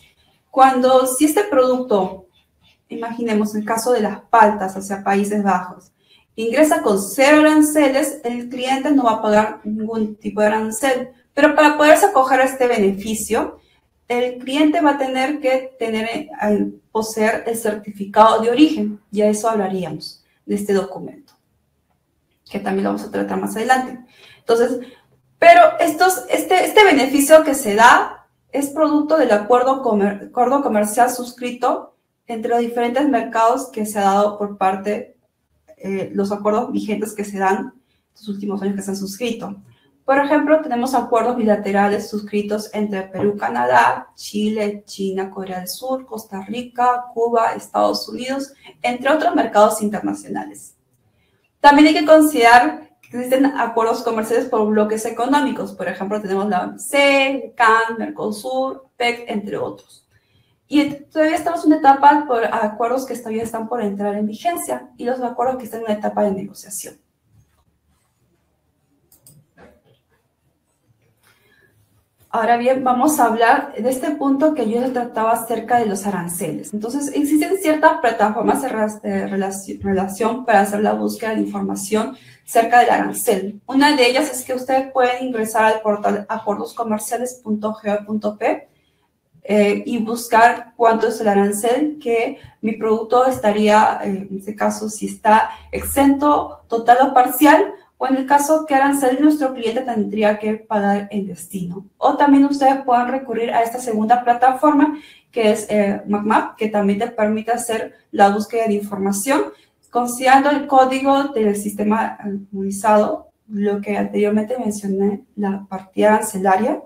Speaker 1: si este producto, imaginemos el caso de las paltas hacia Países Bajos, ingresa con 0 aranceles, el cliente no va a pagar ningún tipo de arancel. Pero para poderse acoger a este beneficio, el cliente va a tener que poseer el certificado de origen. Y a eso hablaríamos de este documento, que también lo vamos a tratar más adelante. Entonces, pero este beneficio que se da es producto del acuerdo comercial suscrito entre los diferentes mercados que se ha dado por parte los acuerdos vigentes que se dan estos últimos años que se han suscrito. Por ejemplo, tenemos acuerdos bilaterales suscritos entre Perú, Canadá, Chile, China, Corea del Sur, Costa Rica, Cuba, Estados Unidos, entre otros mercados internacionales. También hay que considerar que existen acuerdos comerciales por bloques económicos. Por ejemplo, tenemos la OMC, CAN, Mercosur, PEC, entre otros. Y todavía estamos en una etapa por acuerdos que todavía están por entrar en vigencia y los acuerdos que están en una etapa de negociación. Ahora bien, vamos a hablar de este punto que yo les trataba acerca de los aranceles. Entonces, existen ciertas plataformas de relación para hacer la búsqueda de información acerca del arancel. Una de ellas es que ustedes pueden ingresar al portal acordoscomerciales.gov.p y buscar cuánto es el arancel que mi producto estaría, en este caso, si está exento total o parcial, o en el caso que arancel nuestro cliente tendría que pagar en destino. O también ustedes pueden recurrir a esta segunda plataforma, que es MacMap, que también te permite hacer la búsqueda de información, considerando el código del sistema armonizado, lo que anteriormente mencioné, la partida arancelaria,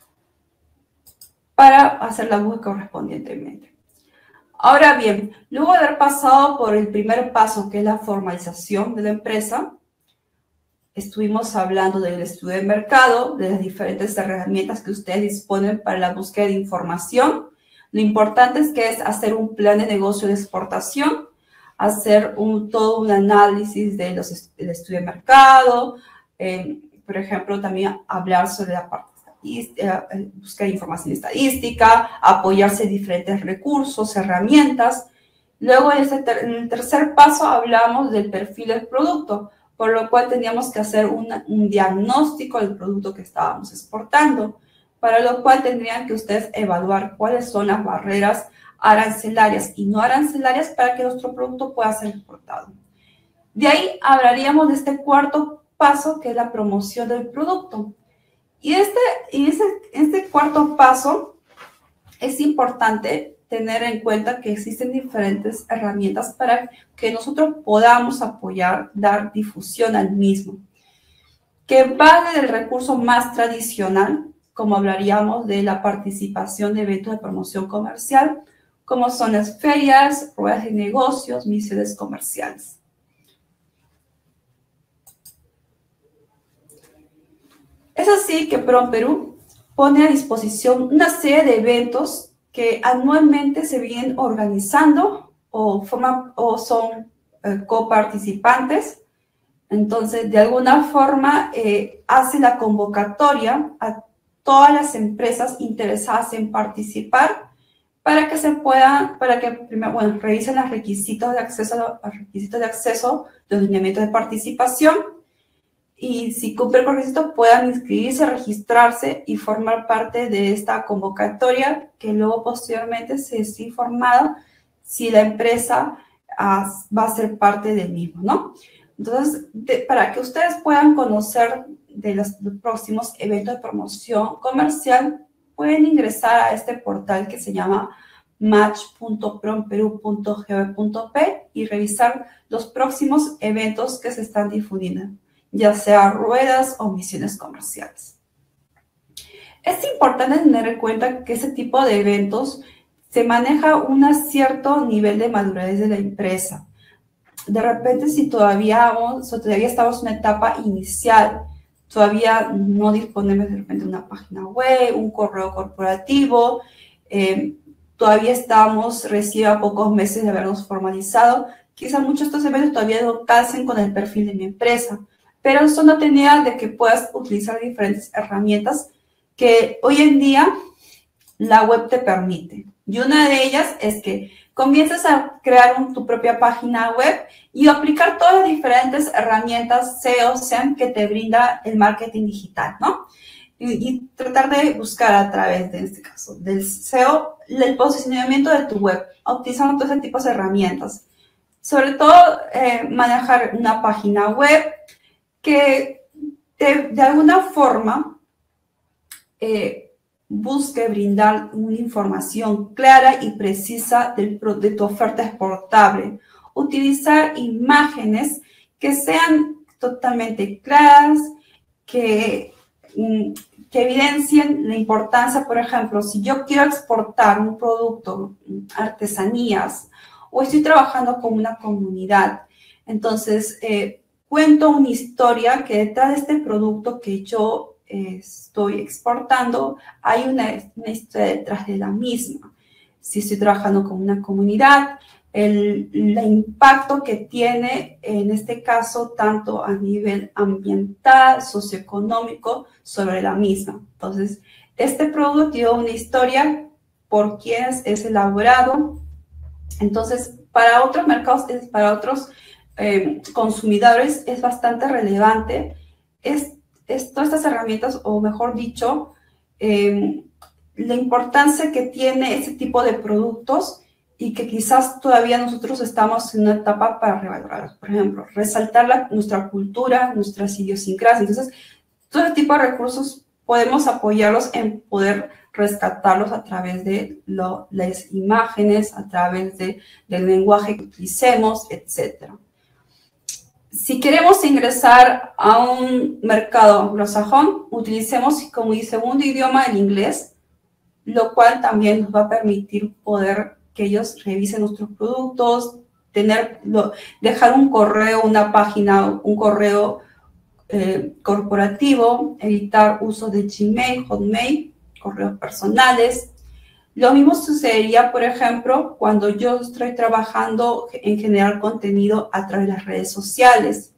Speaker 1: para hacer la búsqueda correspondientemente. Ahora bien, luego de haber pasado por el primer paso, que es la formalización de la empresa, estuvimos hablando del estudio de mercado, de las diferentes herramientas que ustedes disponen para la búsqueda de información. Lo importante es que es hacer un plan de negocio de exportación, hacer todo un análisis del estudio de mercado, por ejemplo, también hablar sobre la parte buscar información estadística, apoyarse en diferentes recursos, herramientas. Luego, en el tercer paso, hablamos del perfil del producto, por lo cual teníamos que hacer un diagnóstico del producto que estábamos exportando. para lo cual tendrían que ustedes evaluar cuáles son las barreras arancelarias y no arancelarias para que nuestro producto pueda ser exportado. De ahí hablaríamos de este cuarto paso, que es la promoción del producto. Y este cuarto paso es importante tener en cuenta que existen diferentes herramientas para que nosotros podamos apoyar, dar difusión al mismo. Que va del recurso más tradicional, como hablaríamos de la participación de eventos de promoción comercial, como son las ferias, ruedas de negocios, misiones comerciales. Es así que PROMPerú pone a disposición una serie de eventos que anualmente se vienen organizando o son coparticipantes. Entonces, de alguna forma, hace la convocatoria a todas las empresas interesadas en participar para que primero, revisen los requisitos de acceso, los lineamientos de participación, y si cumplen con los requisitos puedan inscribirse, registrarse y formar parte de esta convocatoria, que luego posteriormente se es informada si la empresa va a ser parte del mismo, ¿no? Entonces, para que ustedes puedan conocer de los próximos eventos de promoción comercial, pueden ingresar a este portal que se llama match.promperu.gov.p y revisar los próximos eventos que se están difundiendo, ya sea ruedas o misiones comerciales. Es importante tener en cuenta que ese tipo de eventos se maneja un cierto nivel de madurez de la empresa. De repente, si todavía estamos en una etapa inicial, todavía no disponemos de repente de una página web, un correo corporativo, todavía estamos recién a pocos meses de habernos formalizado, quizás muchos de estos eventos todavía no calcen con el perfil de mi empresa, pero eso no tenía de que puedas utilizar diferentes herramientas que hoy en día la web te permite. Y una de ellas es que comiences a crear tu propia página web y aplicar todas las diferentes herramientas SEO, SEM que te brinda el marketing digital, ¿no? Y tratar de buscar a través de, en este caso, del SEO, el posicionamiento de tu web, utilizando todo ese tipo de herramientas. Sobre todo, manejar una página web que de alguna forma busque brindar una información clara y precisa de tu oferta exportable. Utilizar imágenes que sean totalmente claras, que evidencien la importancia. Por ejemplo, si yo quiero exportar un producto, artesanías, o estoy trabajando con una comunidad, entonces cuento una historia que detrás de este producto que yo estoy exportando, hay una historia detrás de la misma. Si estoy trabajando con una comunidad, el impacto que tiene, en este caso, tanto a nivel ambiental, socioeconómico, sobre la misma. Entonces, este producto tiene una historia por quienes es elaborado. Entonces, para otros mercados, para otros consumidores, es bastante relevante. Todas estas herramientas, o mejor dicho, la importancia que tiene ese tipo de productos y que quizás todavía nosotros estamos en una etapa para revalorarlos. Por ejemplo, resaltar nuestra cultura, nuestras idiosincrasias. Entonces, todo ese tipo de recursos podemos apoyarlos en poder rescatarlos a través de las imágenes, a través del lenguaje que utilicemos, etc. Si queremos ingresar a un mercado anglosajón, utilicemos como segundo idioma el inglés, lo cual también nos va a permitir poder que ellos revisen nuestros productos, dejar un correo, una página, un correo corporativo, evitar uso de Gmail, Hotmail, correos personales. Lo mismo sucedería, por ejemplo, cuando yo estoy trabajando en generar contenido a través de las redes sociales.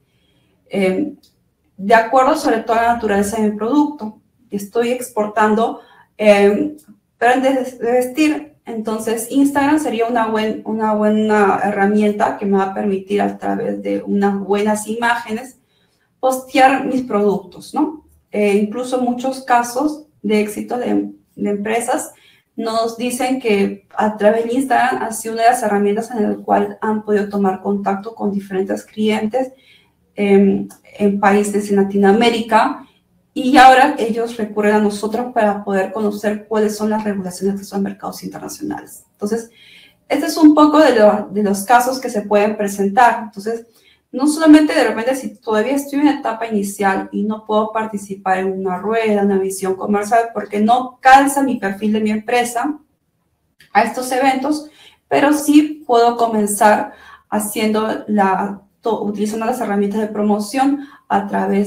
Speaker 1: De acuerdo sobre todo a la naturaleza de mi producto. Estoy exportando prendas de vestir. Entonces, Instagram sería una buena herramienta que me va a permitir, a través de unas buenas imágenes, postear mis productos, ¿no? Incluso en muchos casos, de éxito de empresas, nos dicen que a través de Instagram ha sido una de las herramientas en la cual han podido tomar contacto con diferentes clientes en países en Latinoamérica, y ahora ellos recurren a nosotros para poder conocer cuáles son las regulaciones de esos mercados internacionales. Entonces, este es un poco de los casos que se pueden presentar. Entonces, no solamente de repente si todavía estoy en etapa inicial y no puedo participar en una rueda, una visión comercial, porque no calza mi perfil de mi empresa a estos eventos, pero sí puedo comenzar haciendo utilizando las herramientas de promoción a través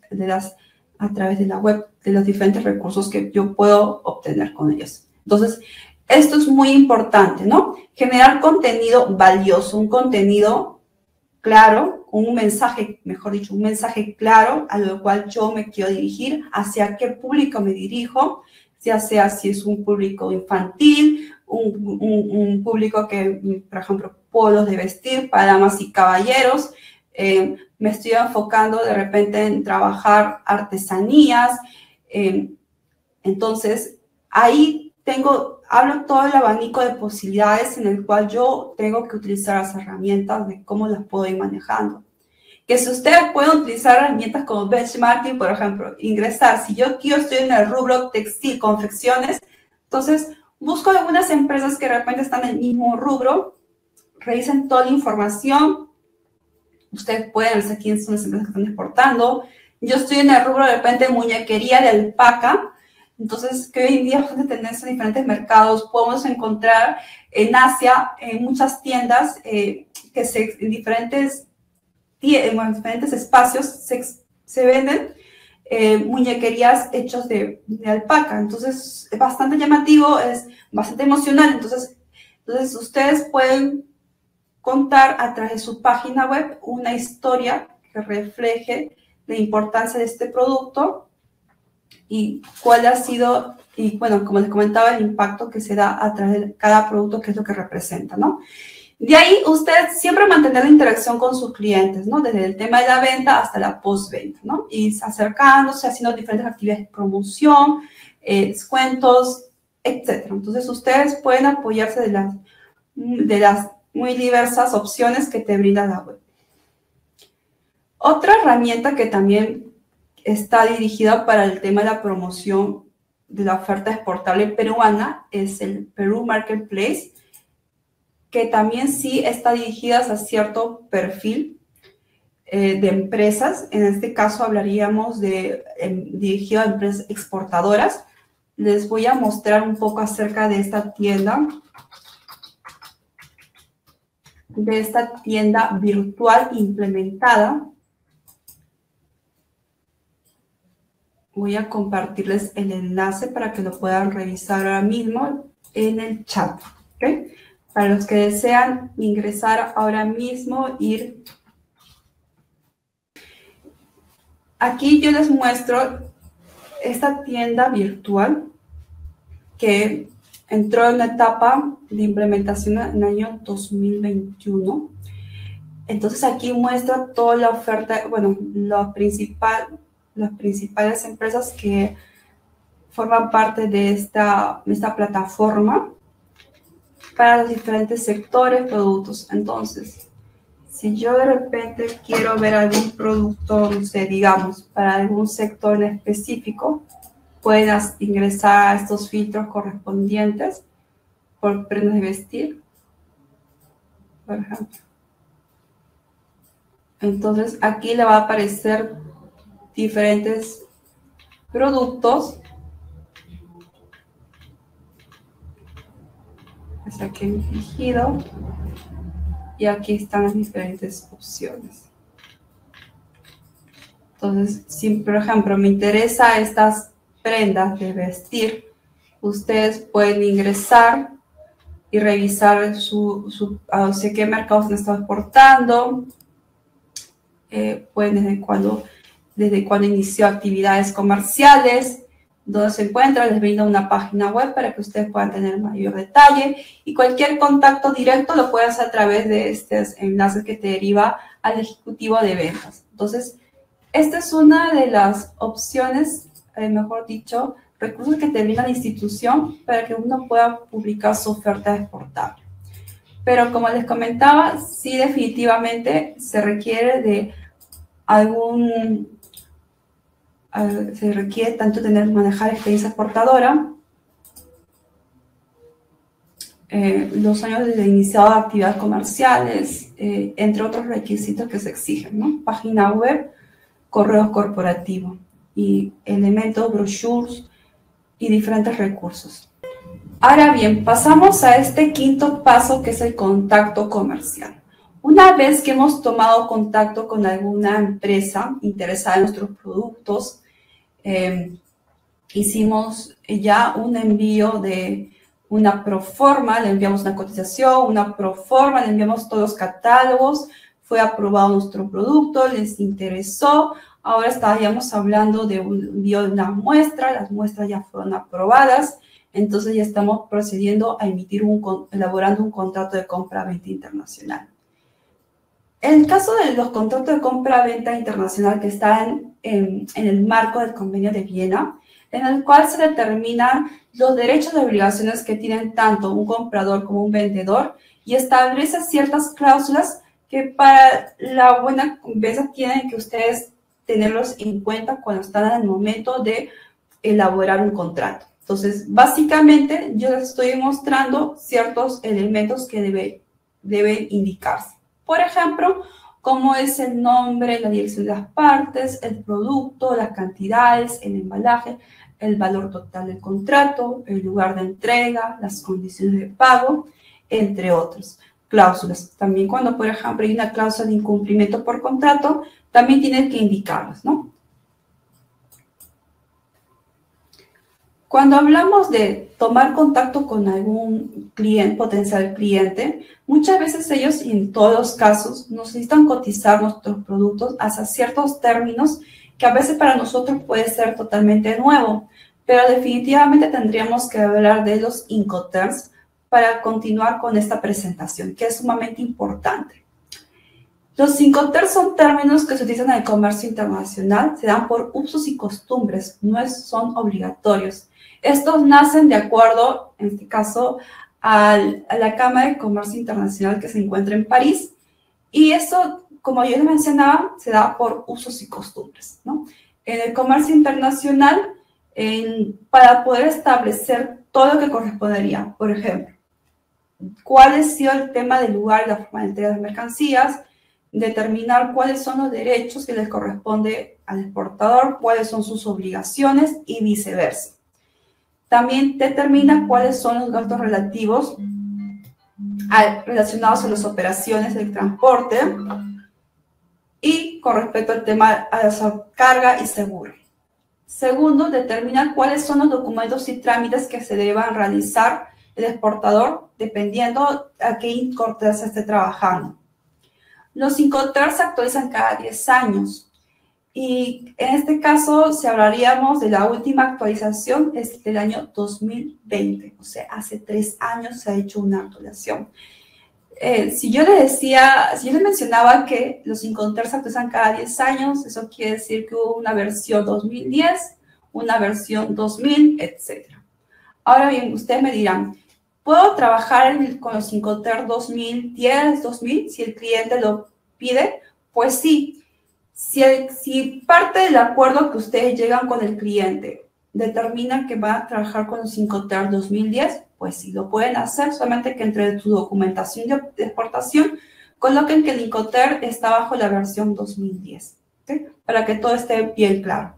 Speaker 1: a través de la web, de los diferentes recursos que yo puedo obtener con ellos. Entonces, esto es muy importante, ¿no? Generar contenido valioso, un contenido claro, un mensaje, mejor dicho, un mensaje claro a lo cual yo me quiero dirigir, hacia qué público me dirijo, ya sea si es un público infantil, un público que, por ejemplo, polos de vestir para damas y caballeros. Me estoy enfocando de repente en trabajar artesanías. Entonces, ahí hablo todo el abanico de posibilidades en el cual yo tengo que utilizar las herramientas de cómo las puedo ir manejando. Que si ustedes pueden utilizar herramientas como benchmarking, por ejemplo, ingresar, si yo estoy en el rubro textil, confecciones, entonces busco algunas empresas que de repente están en el mismo rubro, revisen toda la información, ustedes pueden ver quiénes son las empresas que están exportando. Yo estoy en el rubro de repente de muñequería de alpaca, entonces que hoy en día es una tendencia en diferentes mercados. Podemos encontrar en Asia, en muchas tiendas en diferentes espacios se venden muñequerías hechos de alpaca. Entonces es bastante llamativo, es bastante emocional. Entonces ustedes pueden contar a través de su página web una historia que refleje la importancia de este producto y cuál ha sido, y bueno, como les comentaba, el impacto que se da a través de cada producto, que es lo que representa, ¿no? De ahí, usted siempre mantener la interacción con sus clientes, ¿no? Desde el tema de la venta hasta la postventa, ¿no? Y acercándose, haciendo diferentes actividades de promoción, descuentos, etc. Entonces, ustedes pueden apoyarse de las muy diversas opciones que te brinda la web. Otra herramienta que también está dirigida para el tema de la promoción de la oferta exportable peruana es el Perú Marketplace, que también sí está dirigida a cierto perfil de empresas. En este caso hablaríamos dirigido a empresas exportadoras. Les voy a mostrar un poco acerca de esta tienda virtual implementada. Voy a compartirles el enlace para que lo puedan revisar ahora mismo en el chat, ¿ok? Para los que desean ingresar ahora mismo, Aquí yo les muestro esta tienda virtual que entró en la etapa de implementación en el año 2021. Entonces aquí muestra toda la oferta, bueno, las principales empresas que forman parte de esta plataforma para los diferentes sectores, productos. Entonces, si yo de repente quiero ver algún producto, no sé, digamos, para algún sector en específico, puedas ingresar a estos filtros correspondientes por prendas de vestir, por ejemplo. Entonces, aquí le va a aparecer diferentes productos. Es aquí elegido. Y aquí están las diferentes opciones. Entonces, si por ejemplo me interesa estas prendas de vestir, ustedes pueden ingresar y revisar hacia qué mercados se están exportando. Pueden desde cuando inició actividades comerciales, donde se encuentra, les brinda una página web para que ustedes puedan tener mayor detalle, y cualquier contacto directo lo pueden hacer a través de estos enlaces que te deriva al ejecutivo de ventas. Entonces, esta es una de las opciones, mejor dicho, recursos que te brinda la institución para que uno pueda publicar su oferta exportable. Pero como les comentaba, sí definitivamente se requiere de se requiere tanto manejar experiencia exportadora, los años de iniciado de actividades comerciales, entre otros requisitos que se exigen, ¿no? Página web, correos corporativos y elementos, brochures y diferentes recursos. Ahora bien, pasamos a este quinto paso que es el contacto comercial. Una vez que hemos tomado contacto con alguna empresa interesada en nuestros productos, hicimos ya un envío de una proforma, le enviamos una cotización, una proforma, le enviamos todos los catálogos, fue aprobado nuestro producto, les interesó. Ahora estaríamos hablando de un envío de una muestra, las muestras ya fueron aprobadas, entonces ya estamos procediendo a elaborando un contrato de compra-venta internacional. En el caso de los contratos de compra-venta internacional que están en el marco del Convenio de Viena, en el cual se determinan los derechos y obligaciones que tienen tanto un comprador como un vendedor y establece ciertas cláusulas que para la buena convivencia tienen que ustedes tenerlos en cuenta cuando están en el momento de elaborar un contrato. Entonces, básicamente, yo les estoy mostrando ciertos elementos que deben indicarse. Por ejemplo, cómo es el nombre, la dirección de las partes, el producto, las cantidades, el embalaje, el valor total del contrato, el lugar de entrega, las condiciones de pago, entre otros. Cláusulas. También cuando, por ejemplo, hay una cláusula de incumplimiento por contrato, también tienen que indicarlas, ¿no? Cuando hablamos de tomar contacto con algún cliente, potencial cliente, muchas veces ellos, y en todos los casos, necesitan cotizar nuestros productos hasta ciertos términos que a veces para nosotros puede ser totalmente nuevo, pero definitivamente tendríamos que hablar de los Incoterms para continuar con esta presentación, que es sumamente importante. Los Incoterms son términos que se utilizan en el comercio internacional, se dan por usos y costumbres, no son obligatorios. Estos nacen de acuerdo, en este caso, a la Cámara de Comercio Internacional que se encuentra en París. Y esto, como yo les mencionaba, se da por usos y costumbres, ¿no? En el comercio internacional, para poder establecer todo lo que correspondería, por ejemplo, cuál ha sido el tema del lugar y la forma de entrega de mercancías, determinar cuáles son los derechos que les corresponde al exportador, cuáles son sus obligaciones y viceversa. También determina cuáles son los gastos relativos relacionados a las operaciones del transporte y con respecto al tema a la carga y seguro. Segundo, determina cuáles son los documentos y trámites que se deban realizar el exportador dependiendo a qué Incoterm se esté trabajando. Los Incoterm se actualizan cada 10 años. Y en este caso, si hablaríamos de la última actualización, es del año 2020, o sea, hace 3 años se ha hecho una actualización. Si yo les mencionaba que los Incoterm se actualizan cada 10 años, eso quiere decir que hubo una versión 2010, una versión 2000, etc. Ahora bien, ustedes me dirán, ¿puedo trabajar con los Incoterm 2010, 2000, si el cliente lo pide? Pues sí. Si parte del acuerdo que ustedes llegan con el cliente determina que van a trabajar con los Incoterm 2010, pues sí lo pueden hacer, solamente que entre su documentación de exportación coloquen que el Incoterm está bajo la versión 2010, ¿sí? Para que todo esté bien claro.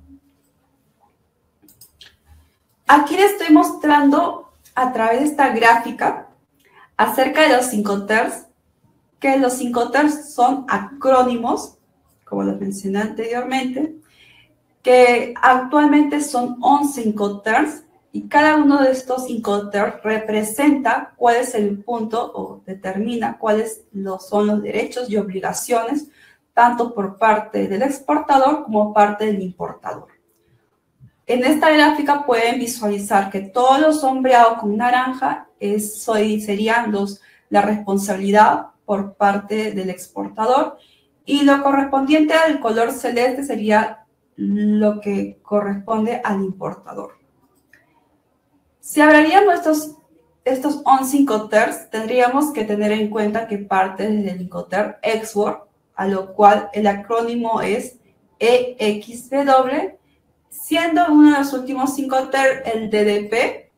Speaker 1: Aquí les estoy mostrando a través de esta gráfica acerca de los Incoterms, que los Incoterms son acrónimos, como lo mencioné anteriormente, que actualmente son 11 Incoterms y cada uno de estos Incoterms representa cuál es el punto o determina cuáles son los derechos y obligaciones tanto por parte del exportador como parte del importador. En esta gráfica pueden visualizar que todos los sombreados con naranja serían la responsabilidad por parte del exportador y lo correspondiente al color celeste sería lo que corresponde al importador. Si hablaríamos estos Incoterms, tendríamos que tener en cuenta que parte del Incoterm Export, a lo cual el acrónimo es EXW, siendo uno de los últimos Incoterms el DDP,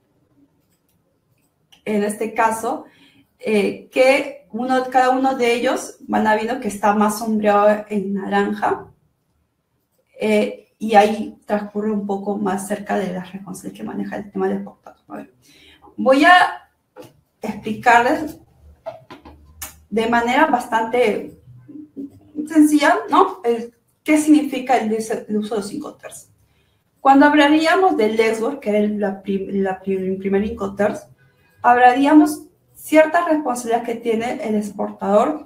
Speaker 1: en este caso, que cada uno de ellos van a ver que está más sombreado en naranja, y ahí transcurre un poco más cerca de las responsabilidades que maneja el tema del portal. Voy a explicarles de manera bastante sencilla, ¿no? ¿Qué significa el uso de los Incoterms? Cuando hablaríamos del export, que era el primer Incoterms, hablaríamos ciertas responsabilidades que tiene el exportador,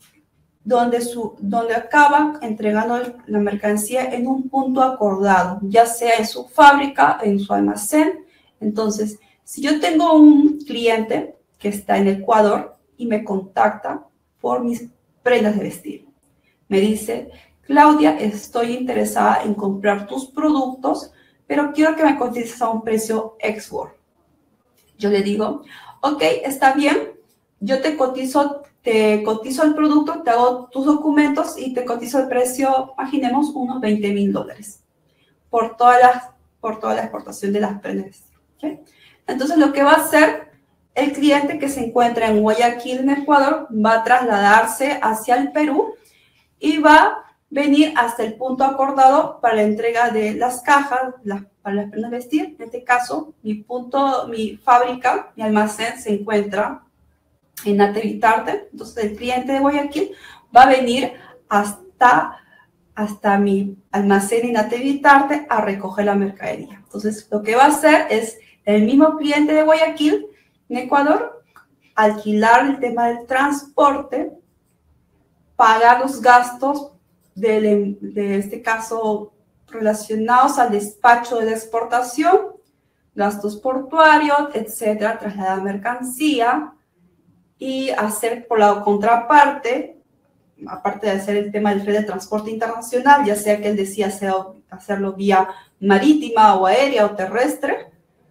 Speaker 1: donde acaba entregando la mercancía en un punto acordado, ya sea en su fábrica, en su almacén. Entonces, si yo tengo un cliente que está en Ecuador y me contacta por mis prendas de vestir, me dice: Claudia, estoy interesada en comprar tus productos, pero quiero que me cotices a un precio export. Yo le digo: ok, está bien, yo te cotizo el producto, te hago tus documentos y te cotizo el precio, imaginemos, unos $20,000 por toda la exportación de las prendas. ¿Okay? Entonces, lo que va a hacer el cliente que se encuentra en Guayaquil, en Ecuador, va a trasladarse hacia el Perú y va a venir hasta el punto acordado para la entrega de las cajas, para las prendas de vestir. En este caso, mi fábrica, mi almacén se encuentra en Natividad. Entonces, el cliente de Guayaquil va a venir hasta mi almacén en Natividad a recoger la mercadería. Entonces, lo que va a hacer es el mismo cliente de Guayaquil, en Ecuador, alquilar el tema del transporte, pagar los gastos de este caso relacionados al despacho de la exportación, gastos portuarios, etcétera, trasladar mercancía, y hacer por la contraparte, aparte de hacer el tema del red de transporte internacional, ya sea que él decía hacerlo vía marítima o aérea o terrestre,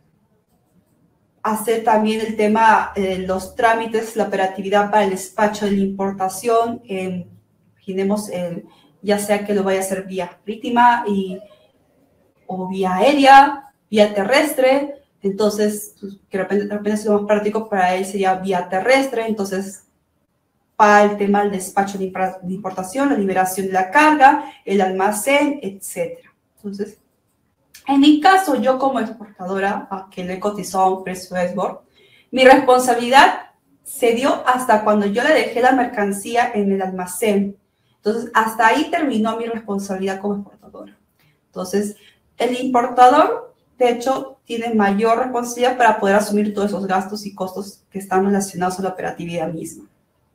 Speaker 1: hacer también el tema de los trámites, la operatividad para el despacho de la importación, imaginemos, ya sea que lo vaya a hacer vía marítima o vía aérea, vía terrestre. Entonces, que de repente es lo más práctico para él sería vía terrestre. Entonces, para el tema del despacho de importación, la liberación de la carga, el almacén, etc. Entonces, en mi caso, yo como exportadora, a que le he cotizado a un precio export, mi responsabilidad se dio hasta cuando yo le dejé la mercancía en el almacén. Entonces, hasta ahí terminó mi responsabilidad como exportadora. Entonces, el importador, de hecho, tiene mayor responsabilidad para poder asumir todos esos gastos y costos que están relacionados a la operatividad misma.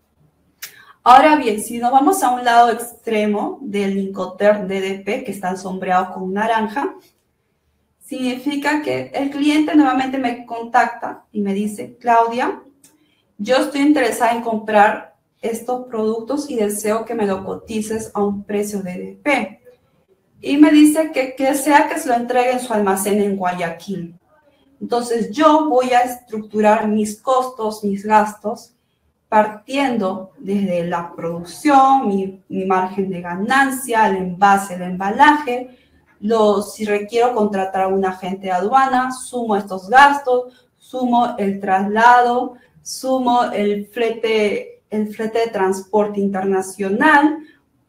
Speaker 1: Ahora bien, si nos vamos a un lado extremo del Incoterm DDP, que está sombreado con naranja, significa que el cliente nuevamente me contacta y me dice: Claudia, yo estoy interesada en comprar estos productos y deseo que me lo cotices a un precio DDP. Y me dice que desea que se lo entregue en su almacén en Guayaquil. Entonces, yo voy a estructurar mis costos, mis gastos, partiendo desde la producción, mi margen de ganancia, el envase, el embalaje. Si requiero contratar a un agente de aduana, sumo estos gastos, sumo el traslado, sumo el flete de transporte internacional,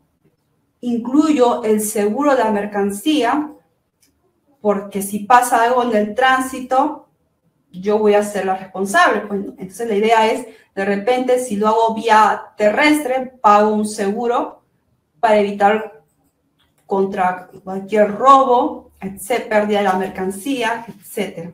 Speaker 1: incluyo el seguro de la mercancía, porque si pasa algo en el tránsito, yo voy a ser la responsable. Bueno, entonces la idea es, de repente, si lo hago vía terrestre, pago un seguro para evitar contra cualquier robo, pérdida de la mercancía, etc.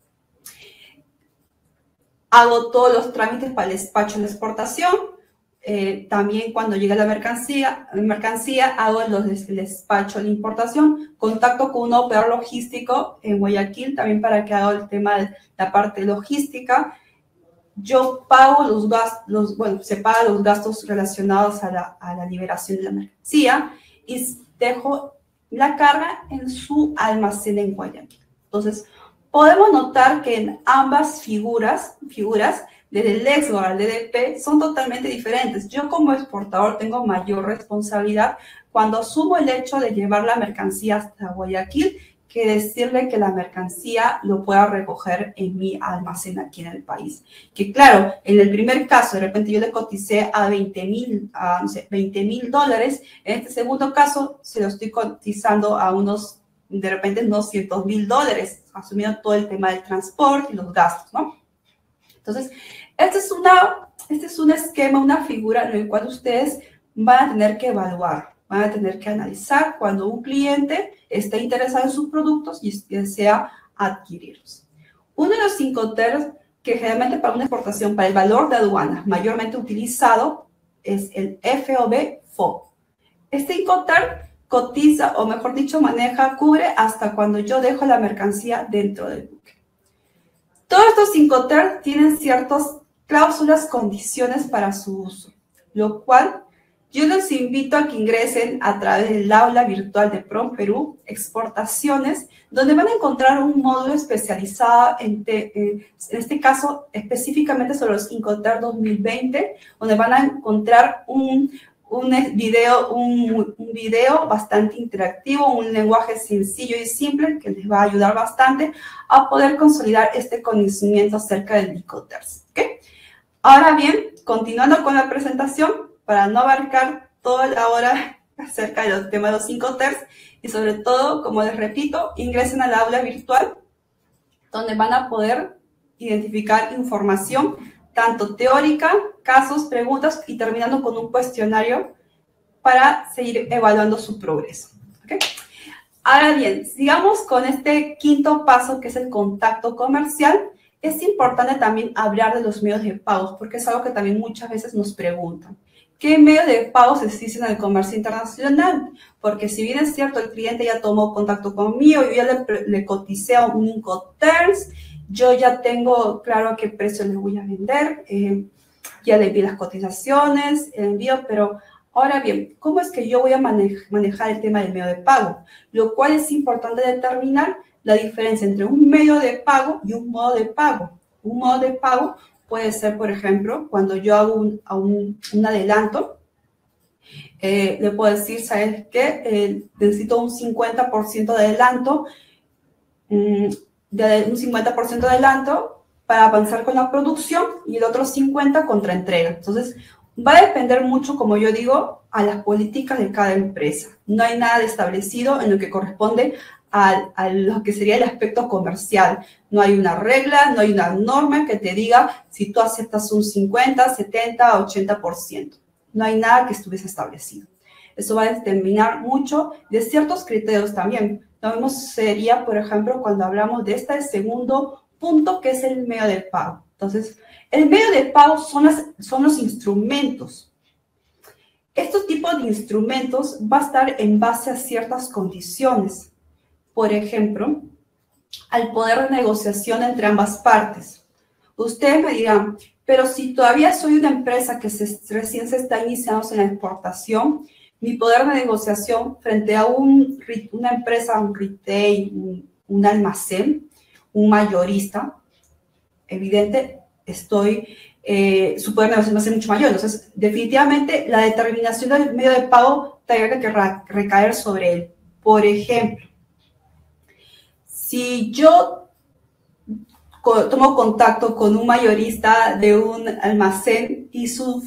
Speaker 1: Hago todos los trámites para el despacho de la exportación. También cuando llega la mercancía hago el despacho de la importación. Contacto con un operador logístico en Guayaquil también para que haga el tema de la parte logística. Yo pago los gastos, se pagan los gastos relacionados a la liberación de la mercancía y dejo la carga en su almacén en Guayaquil. Entonces, podemos notar que en ambas figuras, desde el export al DDP, son totalmente diferentes. Yo como exportador tengo mayor responsabilidad cuando asumo el hecho de llevar la mercancía hasta Guayaquil que decirle que la mercancía lo pueda recoger en mi almacén aquí en el país. Que claro, en el primer caso, de repente yo le coticé a 20.000 dólares, en este segundo caso se lo estoy cotizando a unos, de repente, unos 100.000 dólares, asumiendo todo el tema del transporte y los gastos, ¿no? Entonces, este es un esquema, una figura en el cual ustedes van a tener que evaluar, van a tener que analizar cuando un cliente esté interesado en sus productos y desea adquirirlos. Uno de los Incoterms que generalmente para una exportación, para el valor de aduana, mayormente utilizado, es el FOB. Este Incoterm cotiza, o mejor dicho, cubre hasta cuando yo dejo la mercancía dentro del buque. Todos estos Incoterms tienen ciertas cláusulas, condiciones para su uso, lo cual yo los invito a que ingresen a través del aula virtual de PROM Perú, Exportaciones, donde van a encontrar un módulo especializado en este caso específicamente sobre los Incoterms 2020, donde van a encontrar un video bastante interactivo, un lenguaje sencillo y simple que les va a ayudar bastante a poder consolidar este conocimiento acerca del Incoterms. ¿Okay? Ahora bien, continuando con la presentación, para no abarcar toda la hora acerca de los temas de los Incoterms y sobre todo, como les repito, ingresen al aula virtual donde van a poder identificar información tanto teórica, casos, preguntas y terminando con un cuestionario para seguir evaluando su progreso. ¿Okay? Ahora bien, sigamos con este quinto paso que es el contacto comercial. Es importante también hablar de los medios de pagos porque es algo que también muchas veces nos preguntan. ¿Qué medios de pagos existen en el comercio internacional? Porque si bien es cierto, el cliente ya tomó contacto conmigo, yo ya le coticé a un Incoterms, yo ya tengo claro a qué precio les voy a vender, ya le envié las cotizaciones, el envío, pero ahora bien, ¿cómo es que yo voy a manejar el tema del medio de pago? Lo cual es importante determinar la diferencia entre un medio de pago y un modo de pago. Un modo de pago puede ser, por ejemplo, cuando yo hago un adelanto, le puedo decir, ¿sabes qué? Necesito un 50% de adelanto, un 50% de adelanto para avanzar con la producción y el otro 50% contra entrega. Entonces, va a depender mucho, como yo digo, a las políticas de cada empresa. No hay nada establecido en lo que corresponde a lo que sería el aspecto comercial. No hay una regla, no hay una norma que te diga si tú aceptas un 50, 70, 80%. No hay nada que estuviese establecido. Eso va a determinar mucho de ciertos criterios también. Lo mismo sería, por ejemplo, cuando hablamos de este segundo punto, que es el medio de pago. Entonces, el medio de pago son los instrumentos. Estos tipos de instrumentos va a estar en base a ciertas condiciones. Por ejemplo, al poder de negociación entre ambas partes. Ustedes me dirán, pero si todavía soy una empresa que recién se está iniciando en la exportación, mi poder de negociación frente a una empresa, un retail, un almacén, un mayorista, evidente, su poder de negociación va a ser mucho mayor. Entonces, definitivamente, la determinación del medio de pago tendría que recaer sobre él. Por ejemplo, si yo tomo contacto con un mayorista de un almacén y su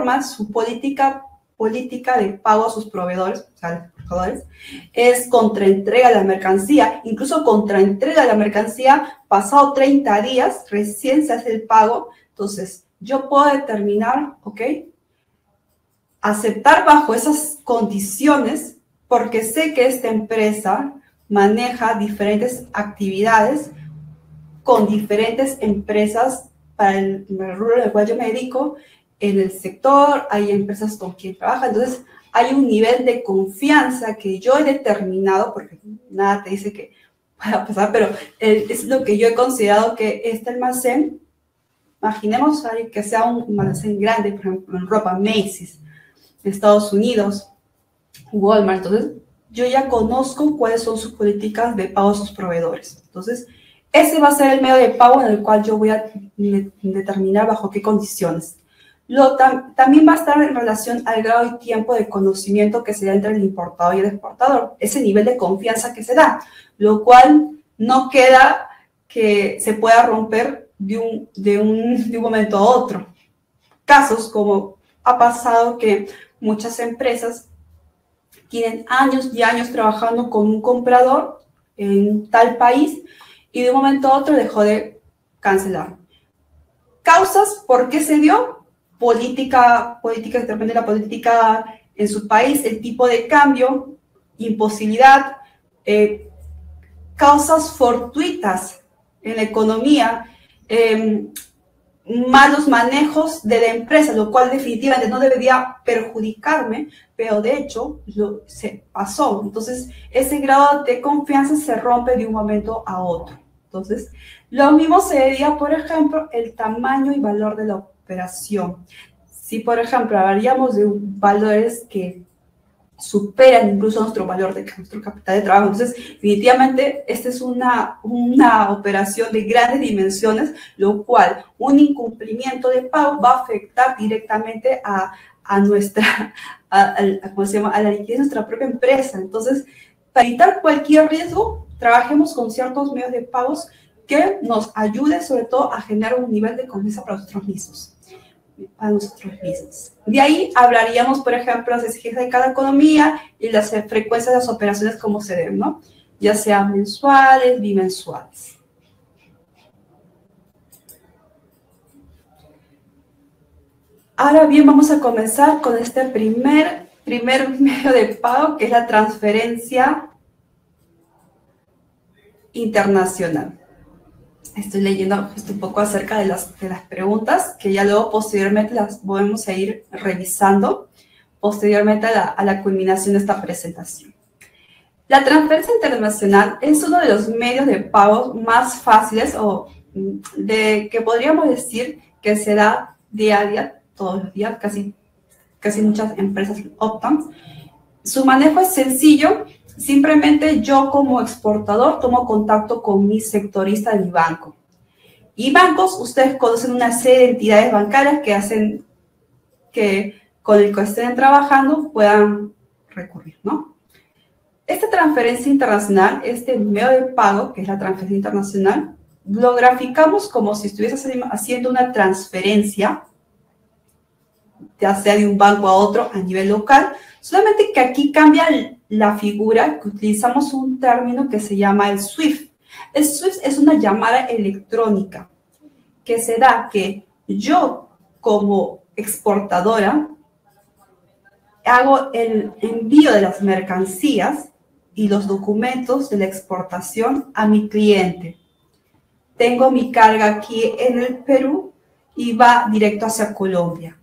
Speaker 1: política de pago a sus proveedores, o sea, es contraentrega de la mercancía, incluso contraentrega de la mercancía, pasado 30 días, recién se hace el pago, entonces yo puedo determinar, ¿ok? Aceptar bajo esas condiciones porque sé que esta empresa maneja diferentes actividades con diferentes empresas para el rubro al cual yo me dedico. En el sector hay empresas con quien trabaja, entonces hay un nivel de confianza que yo he determinado, porque nada te dice que pueda pasar, pero es lo que yo he considerado que este almacén, imaginemos que sea un almacén grande, por ejemplo, en ropa Macy's, en Estados Unidos, Walmart, entonces yo ya conozco cuáles son sus políticas de pago a sus proveedores. Entonces, ese va a ser el medio de pago en el cual yo voy a determinar bajo qué condiciones. También va a estar en relación al grado y tiempo de conocimiento que se da entre el importador y el exportador, ese nivel de confianza que se da, lo cual no queda que se pueda romper de un momento a otro. Casos como ha pasado que muchas empresas tienen años y años trabajando con un comprador en tal país y de un momento a otro dejó de cancelar. Causas, ¿por qué se dio? Política, depende de la política en su país, el tipo de cambio, imposibilidad, causas fortuitas en la economía, malos manejos de la empresa, lo cual definitivamente no debería perjudicarme, pero de hecho se pasó. Entonces, ese grado de confianza se rompe de un momento a otro. Entonces, lo mismo se debía, por ejemplo, el tamaño y valor de la operación. Si, por ejemplo, hablaríamos de valores que superan incluso nuestro valor de nuestro capital de trabajo. Entonces, definitivamente, esta es una operación de grandes dimensiones, lo cual un incumplimiento de pago va a afectar directamente a nuestra, ¿cómo se llama?, a la liquidez de nuestra propia empresa. Entonces, para evitar cualquier riesgo, trabajemos con ciertos medios de pagos que nos ayuden sobre todo a generar un nivel de confianza para nosotros mismos. De ahí hablaríamos, por ejemplo, las exigencias de cada economía y las frecuencias de las operaciones como se deben, ¿no? Ya sean mensuales, bimensuales. Ahora bien, vamos a comenzar con este primer medio de pago, que es la transferencia internacional. Estoy leyendo un poco acerca de las preguntas, que ya luego posteriormente las podemos ir revisando, posteriormente a la culminación de esta presentación. La transferencia internacional es uno de los medios de pago más fáciles o que podríamos decir que se da día a día, todos los días, casi muchas empresas optan. Su manejo es sencillo. Simplemente yo como exportador tomo contacto con mi sectorista de mi banco. Y bancos, ustedes conocen una serie de entidades bancarias que hacen que con el que estén trabajando puedan recurrir, ¿no? Esta transferencia internacional, este medio de pago, que es la transferencia internacional, lo graficamos como si estuviese haciendo una transferencia, ya sea de un banco a otro a nivel local, solamente que aquí cambia la figura, que utilizamos un término que se llama el SWIFT. El SWIFT es una llamada electrónica que se da que yo como exportadora hago el envío de las mercancías y los documentos de la exportación a mi cliente. Tengo mi carga aquí en el Perú y va directo hacia Colombia.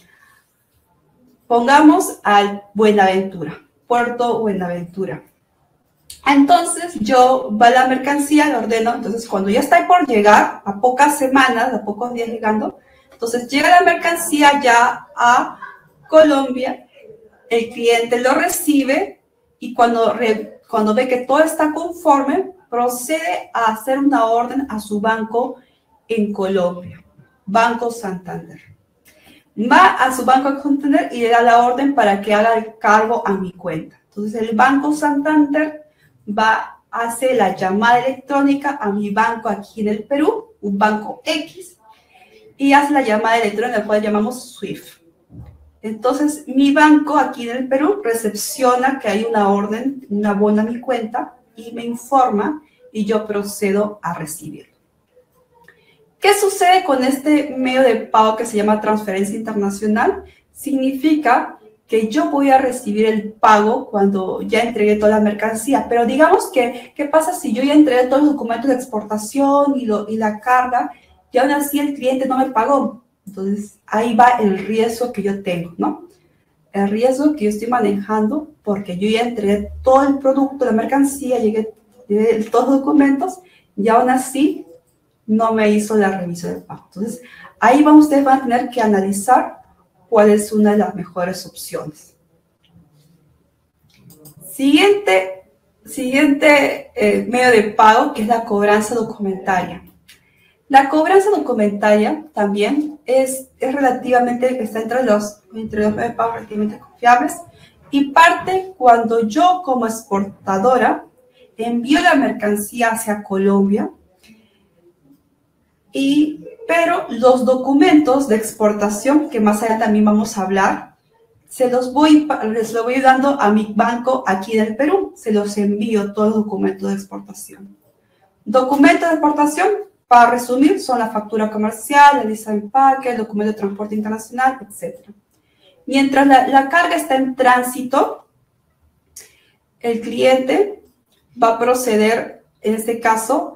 Speaker 1: Pongamos al Buenaventura, Puerto Buenaventura. Entonces, yo va la mercancía, la ordeno. Entonces, cuando ya está por llegar, a pocas semanas, a pocos días llegando, entonces llega la mercancía ya a Colombia, el cliente lo recibe y cuando ve que todo está conforme, procede a hacer una orden a su banco en Colombia, Banco Santander. Va a su Banco Santander y le da la orden para que haga el cargo a mi cuenta. Entonces, el Banco Santander hace la llamada electrónica a mi banco aquí en el Perú, un banco X, y hace la llamada electrónica, la cual llamamos SWIFT. Entonces, mi banco aquí en el Perú recepciona que hay una orden, una abona a mi cuenta, y me informa, y yo procedo a recibirlo. ¿Qué sucede con este medio de pago que se llama transferencia internacional? Significa que yo voy a recibir el pago cuando ya entregué toda la mercancía, pero digamos que, ¿qué pasa si yo ya entregué todos los documentos de exportación y la carga, y aún así el cliente no me pagó? Entonces, ahí va el riesgo que yo tengo, ¿no? El riesgo que yo estoy manejando porque yo ya entregué todo el producto, la mercancía, llegué todos los documentos, y aún así no me hizo la revisión del pago. Entonces, ahí ustedes van a tener que analizar cuál es una de las mejores opciones. Siguiente siguiente medio de pago, que es la cobranza documentaria. La cobranza documentaria también relativamente, está entre los medios de pago relativamente confiables y parte cuando yo como exportadora envío la mercancía hacia Colombia, pero los documentos de exportación, que más allá también vamos a hablar, les lo voy dando a mi banco aquí en el Perú, se los envío todos los documentos de exportación. Documentos de exportación, para resumir, son la factura comercial, la lista de empaque, el documento de transporte internacional, etc. Mientras la carga está en tránsito, el cliente va a proceder, en este caso,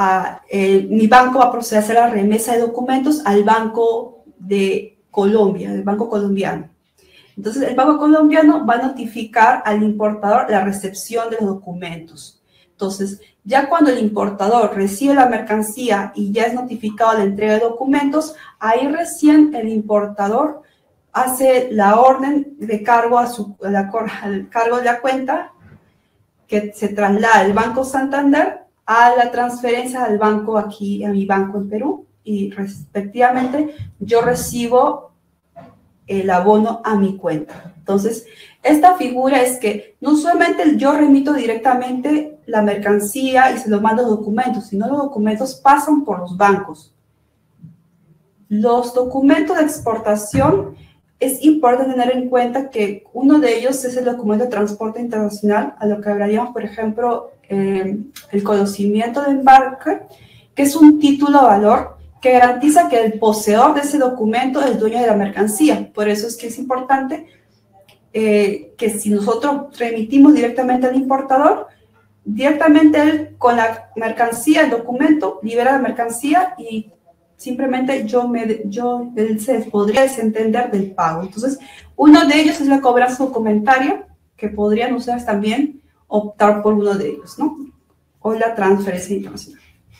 Speaker 1: mi banco va a proceder a hacer la remesa de documentos al Banco de Colombia, el Banco Colombiano. Entonces, el Banco Colombiano va a notificar al importador la recepción de los documentos. Entonces, ya cuando el importador recibe la mercancía y ya es notificado la entrega de documentos, ahí recién el importador hace la orden de cargo al cargo de la cuenta, que se traslada del Banco Santander a la transferencia al banco aquí, a mi banco en Perú, y respectivamente yo recibo el abono a mi cuenta. Entonces, esta figura es que no solamente yo remito directamente la mercancía y se los mando los documentos, sino los documentos pasan por los bancos. Los documentos de exportación, es importante tener en cuenta que uno de ellos es el documento de transporte internacional, a lo que hablaríamos, por ejemplo, el conocimiento de embarque, que es un título de valor que garantiza que el poseedor de ese documento es el dueño de la mercancía. Por eso es que es importante que si nosotros remitimos directamente al importador, directamente él con la mercancía, el documento, libera la mercancía y simplemente él se podría desentender del pago. Entonces, uno de ellos es la cobranza documentaria, que podrían ustedes también optar por uno de ellos, ¿no? O la transferencia internacional.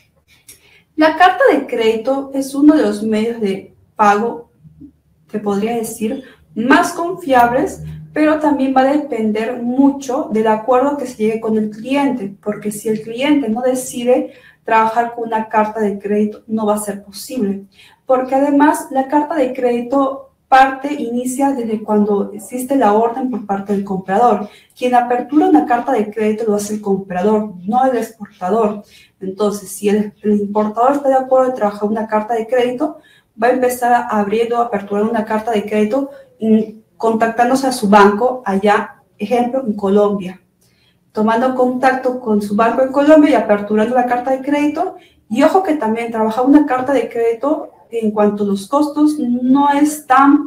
Speaker 1: La carta de crédito es uno de los medios de pago, te podría decir, más confiables, pero también va a depender mucho del acuerdo que se llegue con el cliente, porque si el cliente no decide trabajar con una carta de crédito, no va a ser posible, porque además la carta de crédito inicia desde cuando existe la orden por parte del comprador. Quien apertura una carta de crédito lo hace el comprador, no el exportador. Entonces, si el importador está de acuerdo en trabajar una carta de crédito, va a empezar aperturando una carta de crédito contactándose a su banco allá, ejemplo, en Colombia, tomando contacto con su banco en Colombia y aperturando la carta de crédito. Y ojo que también trabajar una carta de crédito en cuanto a los costos no es tan,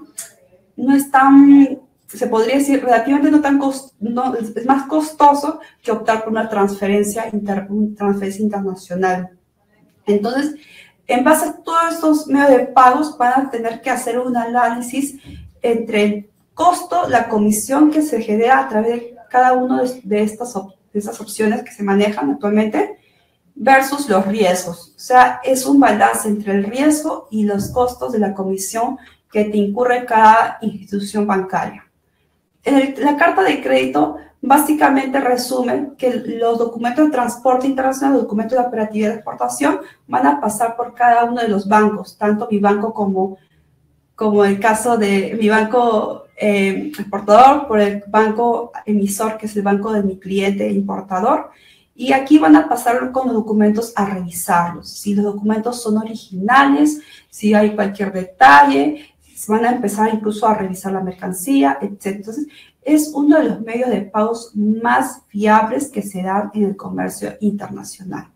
Speaker 1: se podría decir, relativamente es más costoso que optar por una transferencia internacional. Entonces, en base a todos estos medios de pagos, van a tener que hacer un análisis entre el costo, la comisión que se genera a través de cada una de estas opciones que se manejan actualmente, versus los riesgos. O sea, es un balance entre el riesgo y los costos de la comisión que te incurre cada institución bancaria. La carta de crédito básicamente resume que los documentos de transporte internacional, los documentos de operatividad de exportación, van a pasar por cada uno de los bancos, tanto mi banco como el caso de mi banco exportador, por el banco emisor, que es el banco de mi cliente importador. Y aquí van a pasar con los documentos a revisarlos. Si los documentos son originales, si hay cualquier detalle, van a empezar incluso a revisar la mercancía, etc. Entonces, es uno de los medios de pagos más fiables que se dan en el comercio internacional.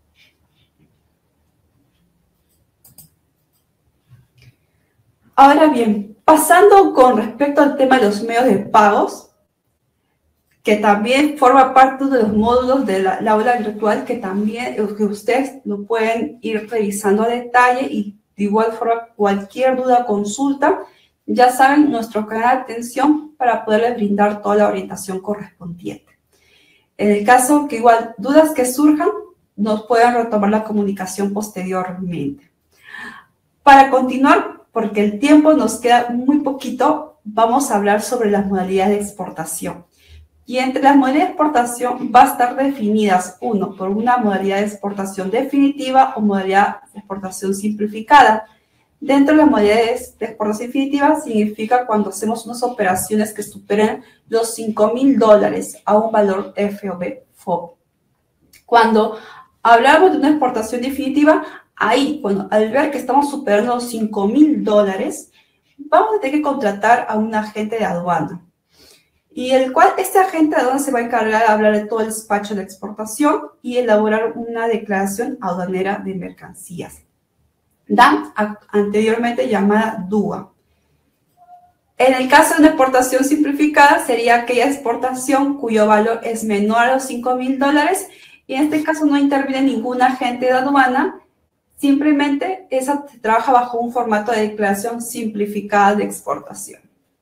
Speaker 1: Ahora bien, pasando con respecto al tema de los medios de pagos, que también forma parte de los módulos de la aula virtual, que ustedes lo pueden ir revisando a detalle, y de igual forma cualquier duda o consulta, ya saben, nuestro canal de atención para poderles brindar toda la orientación correspondiente. En el caso que igual dudas que surjan, nos pueden retomar la comunicación posteriormente. Para continuar, porque el tiempo nos queda muy poquito, vamos a hablar sobre las modalidades de exportación. Y entre las modalidades de exportación va a estar definidas, uno, por una modalidad de exportación definitiva o modalidad de exportación simplificada. Dentro de las modalidades de exportación definitiva significa cuando hacemos unas operaciones que superen los $5.000 a un valor FOB. Cuando hablamos de una exportación definitiva, ahí, al ver que estamos superando los $5.000, vamos a tener que contratar a un agente de aduana. Y el cual este agente de aduana se va a encargar de hablar de todo el despacho de exportación y elaborar una declaración aduanera de mercancías, DAM, anteriormente llamada DUA. En el caso de una exportación simplificada, sería aquella exportación cuyo valor es menor a los $5.000 y en este caso no interviene ningún agente de aduana, simplemente esa se trabaja bajo un formato de declaración simplificada de exportación.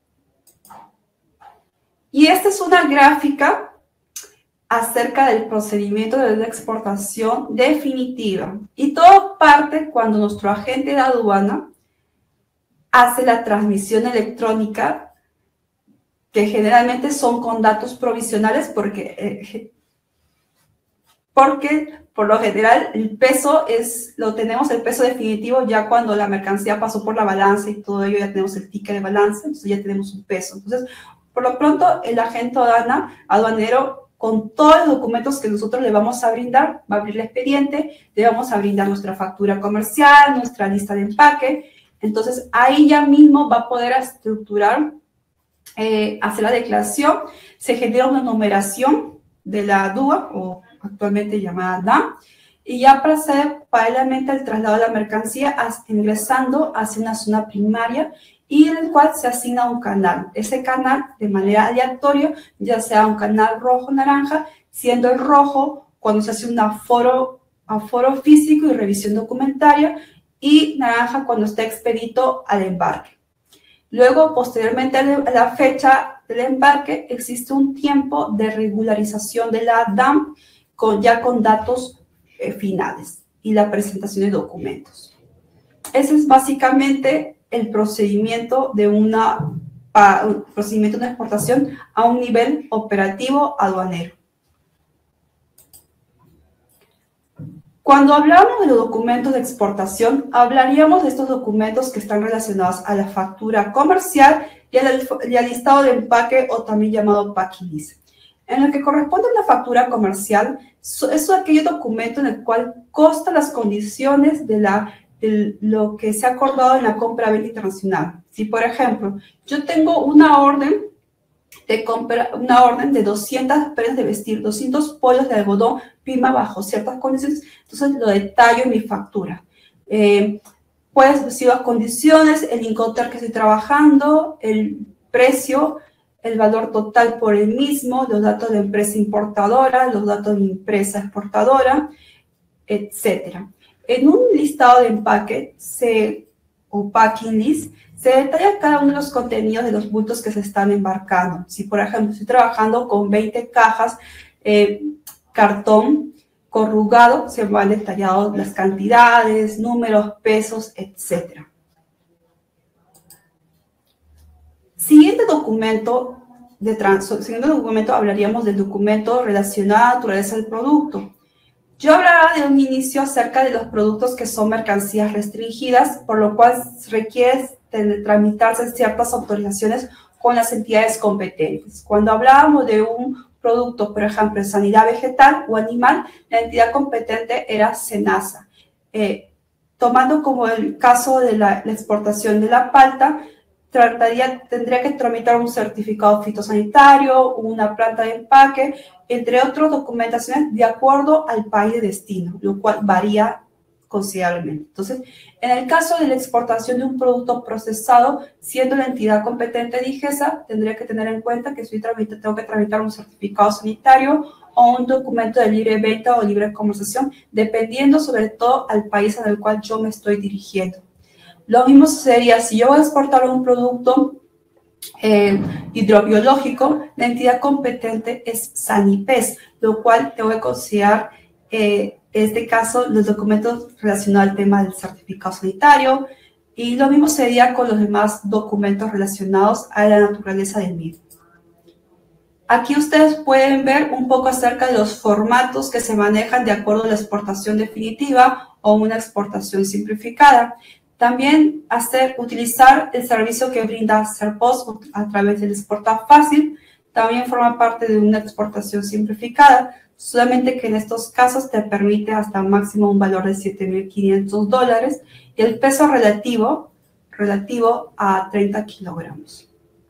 Speaker 1: Y esta es una gráfica acerca del procedimiento de la exportación definitiva. Y todo parte cuando nuestro agente de aduana hace la transmisión electrónica, que generalmente son con datos provisionales porque por lo general el peso tenemos el peso definitivo ya cuando la mercancía pasó por la balanza y todo ello, ya tenemos el ticket de balanza, entonces ya tenemos un peso. Entonces, por lo pronto, el agente aduanero, con todos los documentos que nosotros le vamos a brindar, va a abrir el expediente, le vamos a brindar nuestra factura comercial, nuestra lista de empaque. Entonces, ahí ya mismo va a poder estructurar, hacer la declaración, se genera una numeración de la DUA, o actualmente llamada DAM, y ya procede paralelamente al traslado de la mercancía ingresando hacia una zona primaria y en el cual se asigna un canal. Ese canal, de manera aleatoria, ya sea un canal rojo o naranja, siendo el rojo cuando se hace un aforo físico y revisión documentaria, y naranja cuando está expedito al embarque. Luego, posteriormente a la fecha del embarque, existe un tiempo de regularización de la DAM ya con datos finales y la presentación de documentos. Ese es básicamente el procedimiento de una exportación a un nivel operativo aduanero. Cuando hablamos de los documentos de exportación, hablaríamos de estos documentos que están relacionados a la factura comercial y al listado de empaque, o también llamado packing list. En lo que corresponde a la factura comercial, es aquel documento en el cual constan las condiciones de lo que se ha acordado en la compra-venta internacional. Si, por ejemplo, yo tengo una orden de compra, una orden de 200 prendas de vestir, 200 pollos de algodón, prima bajo ciertas condiciones, entonces lo detallo en mi factura. Puedes decir las condiciones, el incoterm que estoy trabajando, el precio, el valor total por el mismo, los datos de la empresa importadora, los datos de la empresa exportadora, etc. En un listado de empaque o packing list, se detalla cada uno de los contenidos de los bultos que se están embarcando. Si, por ejemplo, estoy trabajando con 20 cajas, cartón corrugado, se van detallados las cantidades, números, pesos, etc. Siguiente documento hablaríamos del documento relacionado a la naturaleza del producto. Yo hablaré de un inicio acerca de los productos que son mercancías restringidas, por lo cual requiere tramitarse ciertas autorizaciones con las entidades competentes. Cuando hablábamos de un producto, por ejemplo, de sanidad vegetal o animal, la entidad competente era SENASA. Tomando como el caso de la exportación de la palta, tendría que tramitar un certificado fitosanitario, una planta de empaque, entre otras documentaciones de acuerdo al país de destino, lo cual varía considerablemente. Entonces, en el caso de la exportación de un producto procesado, siendo la entidad competente DIGESA, tendría que tener en cuenta que tengo que tramitar un certificado sanitario o un documento de libre venta o libre comercialización, dependiendo sobre todo al país en el cual yo me estoy dirigiendo. Lo mismo sucedería si yo voy a exportar un producto hidrobiológico, la entidad competente es SANIPES, lo cual tengo que considerar, en este caso, los documentos relacionados al tema del certificado sanitario, y lo mismo sería con los demás documentos relacionados a la naturaleza del mismo. Aquí ustedes pueden ver un poco acerca de los formatos que se manejan de acuerdo a la exportación definitiva o una exportación simplificada. También utilizar el servicio que brinda Serpost a través del Exporta Fácil también forma parte de una exportación simplificada, solamente que en estos casos te permite hasta máximo un valor de $7.500 y el peso relativo a 30 kilogramos.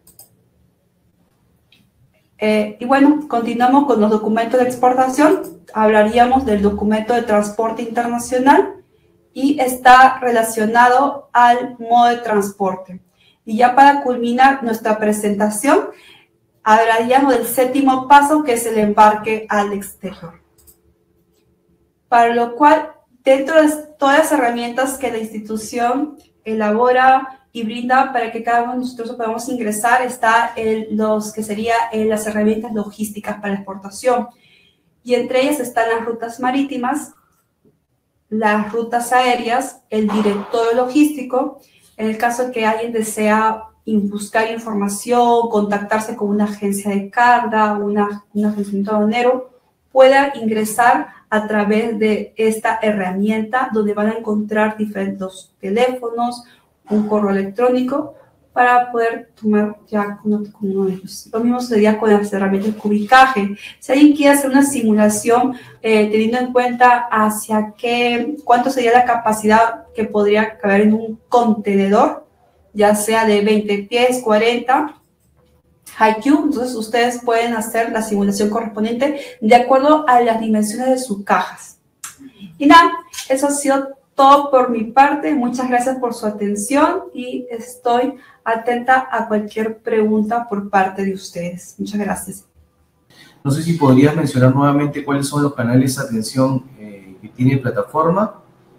Speaker 1: Y bueno, continuamos con los documentos de exportación. Hablaríamos del documento de transporte internacional y está relacionado al modo de transporte. Y ya para culminar nuestra presentación, hablaríamos del séptimo paso, que es el embarque al exterior. Para lo cual, dentro de todas las herramientas que la institución elabora y brinda para que cada uno de nosotros podamos ingresar, está los que serían las herramientas logísticas para la exportación. Y entre ellas están las rutas marítimas, las rutas aéreas, el directorio logístico. En el caso de que alguien desea buscar información, contactarse con una agencia de carga, una agencia aduanero, pueda ingresar a través de esta herramienta donde van a encontrar diferentes teléfonos, un correo electrónico para poder tomar ya con uno de ellos. Lo mismo sería con las herramientas de cubicaje. Si alguien quiere hacer una simulación teniendo en cuenta cuánto sería la capacidad que podría caber en un contenedor, ya sea de 20 pies, 40, HiQ, entonces ustedes pueden hacer la simulación correspondiente de acuerdo a las dimensiones de sus cajas. Y nada, eso ha sido todo por mi parte. Muchas gracias por su atención y estoy atenta a cualquier pregunta por parte de ustedes. Muchas gracias.
Speaker 2: No sé si podrías mencionar nuevamente cuáles son los canales de atención que tiene plataforma.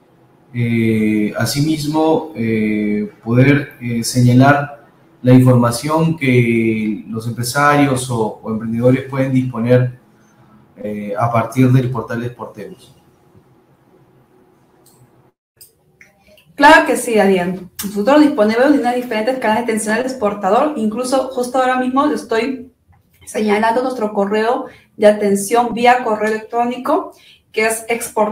Speaker 2: Asimismo, poder señalar la información que los empresarios o emprendedores pueden disponer a partir del portal de Exportemos.
Speaker 1: Claro que sí, Adrián. Nosotros disponemos de unas diferentes canales de atención al exportador. Incluso justo ahora mismo le estoy señalando nuestro correo de atención vía correo electrónico, que es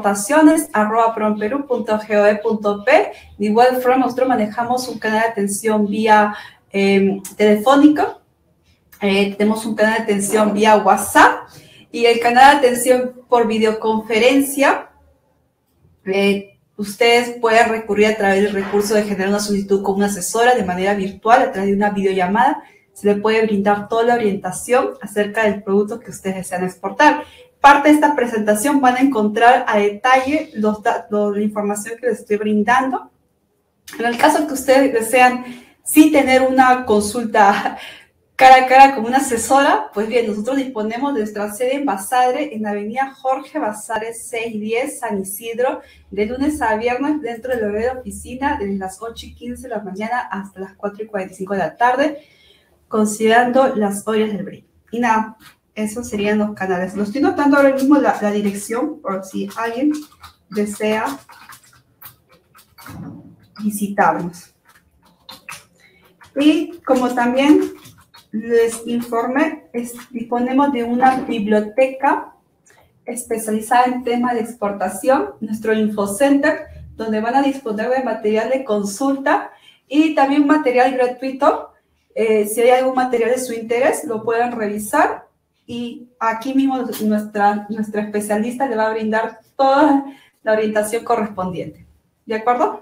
Speaker 1: exportaciones@promperú.gov.p. De igual forma, nosotros manejamos un canal de atención vía telefónica, tenemos un canal de atención vía WhatsApp y el canal de atención por videoconferencia. Ustedes pueden recurrir a través del recurso de generar una solicitud con una asesora de manera virtual a través de una videollamada. Se le puede brindar toda la orientación acerca del producto que ustedes desean exportar. Parte de esta presentación van a encontrar a detalle la información que les estoy brindando. En el caso que ustedes desean sí tener una consulta cara a cara con una asesora, pues bien, nosotros disponemos de nuestra sede en Basadre, en la avenida Jorge Basadre 610, San Isidro, de lunes a viernes dentro del horario de oficina, desde las 8:15 de la mañana hasta las 4:45 de la tarde, considerando las horas del break. Y nada, esos serían los canales. Lo estoy notando ahora mismo la dirección, por si alguien desea visitarnos. Y como también les informé, disponemos de una biblioteca especializada en temas de exportación, nuestro InfoCenter, donde van a disponer de material de consulta y también material gratuito. Si hay algún material de su interés, lo pueden revisar y aquí mismo nuestra especialista le va a brindar toda la orientación correspondiente. ¿De acuerdo?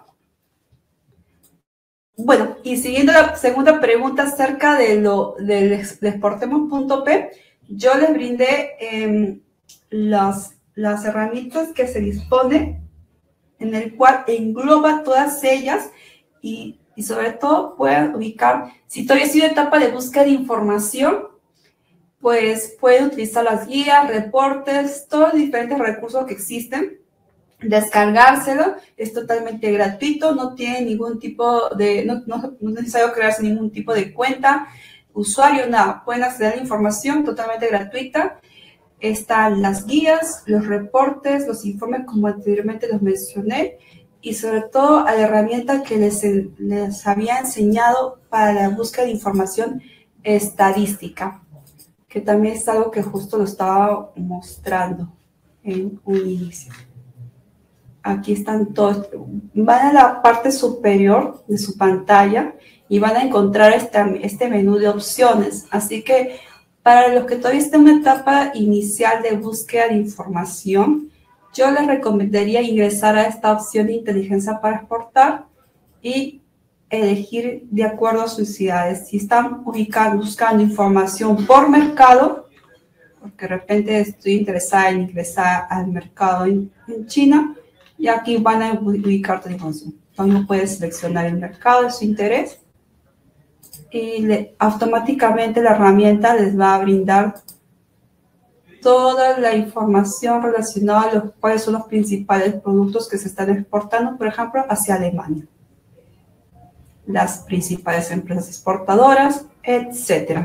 Speaker 1: Bueno, y siguiendo la segunda pregunta acerca del exportemos.p, yo les brindé las herramientas que se dispone, en el cual engloba todas ellas y sobre todo pueden ubicar, si todavía sido etapa de búsqueda de información, pues pueden utilizar las guías, reportes, todos los diferentes recursos que existen. Descargárselo, es totalmente gratuito, no tiene ningún tipo de, no es necesario crearse ningún tipo de cuenta, usuario, nada, pueden acceder a la información totalmente gratuita. Están las guías, los reportes, los informes como anteriormente los mencioné y sobre todo a la herramienta que les había enseñado para la búsqueda de información estadística, que también es algo que justo lo estaba mostrando en un inicio. Aquí están todos, van a la parte superior de su pantalla y van a encontrar este menú de opciones. Así que para los que todavía están en una etapa inicial de búsqueda de información, yo les recomendaría ingresar a esta opción de inteligencia para exportar y elegir de acuerdo a sus necesidades. Si están buscando información por mercado, porque de repente estoy interesada en ingresar al mercado en China, y aquí van a ubicar toda la información. Entonces puedes seleccionar el mercado de su interés y automáticamente la herramienta les va a brindar toda la información relacionada a cuáles son los principales productos que se están exportando, por ejemplo, hacia Alemania. Las principales empresas exportadoras, etc.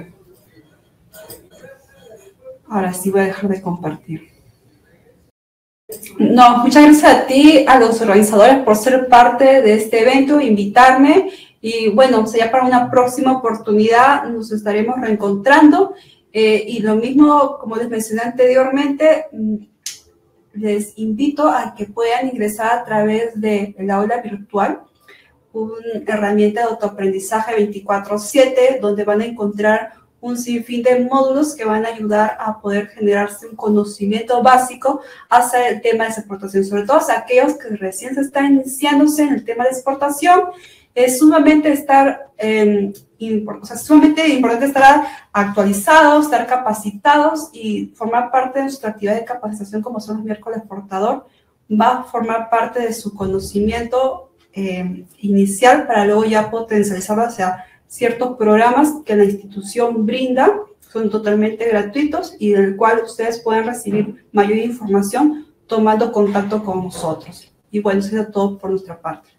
Speaker 1: Ahora sí voy a dejar de compartir. No, muchas gracias a ti, a los organizadores por ser parte de este evento, invitarme y bueno, ya para una próxima oportunidad nos estaremos reencontrando y lo mismo, como les mencioné anteriormente, les invito a que puedan ingresar a través del aula virtual, una herramienta de autoaprendizaje 24/7, donde van a encontrar un sinfín de módulos que van a ayudar a poder generarse un conocimiento básico hacia el tema de exportación, sobre todo aquellos que recién se están iniciándose en el tema de exportación. Es sumamente sumamente importante estar actualizados, estar capacitados y formar parte de nuestra actividad de capacitación como son los miércoles exportador. Va a formar parte de su conocimiento inicial para luego ya potencializarlo hacia ciertos programas que la institución brinda, son totalmente gratuitos y del cual ustedes pueden recibir mayor información tomando contacto con nosotros. Y bueno, eso es todo por nuestra parte.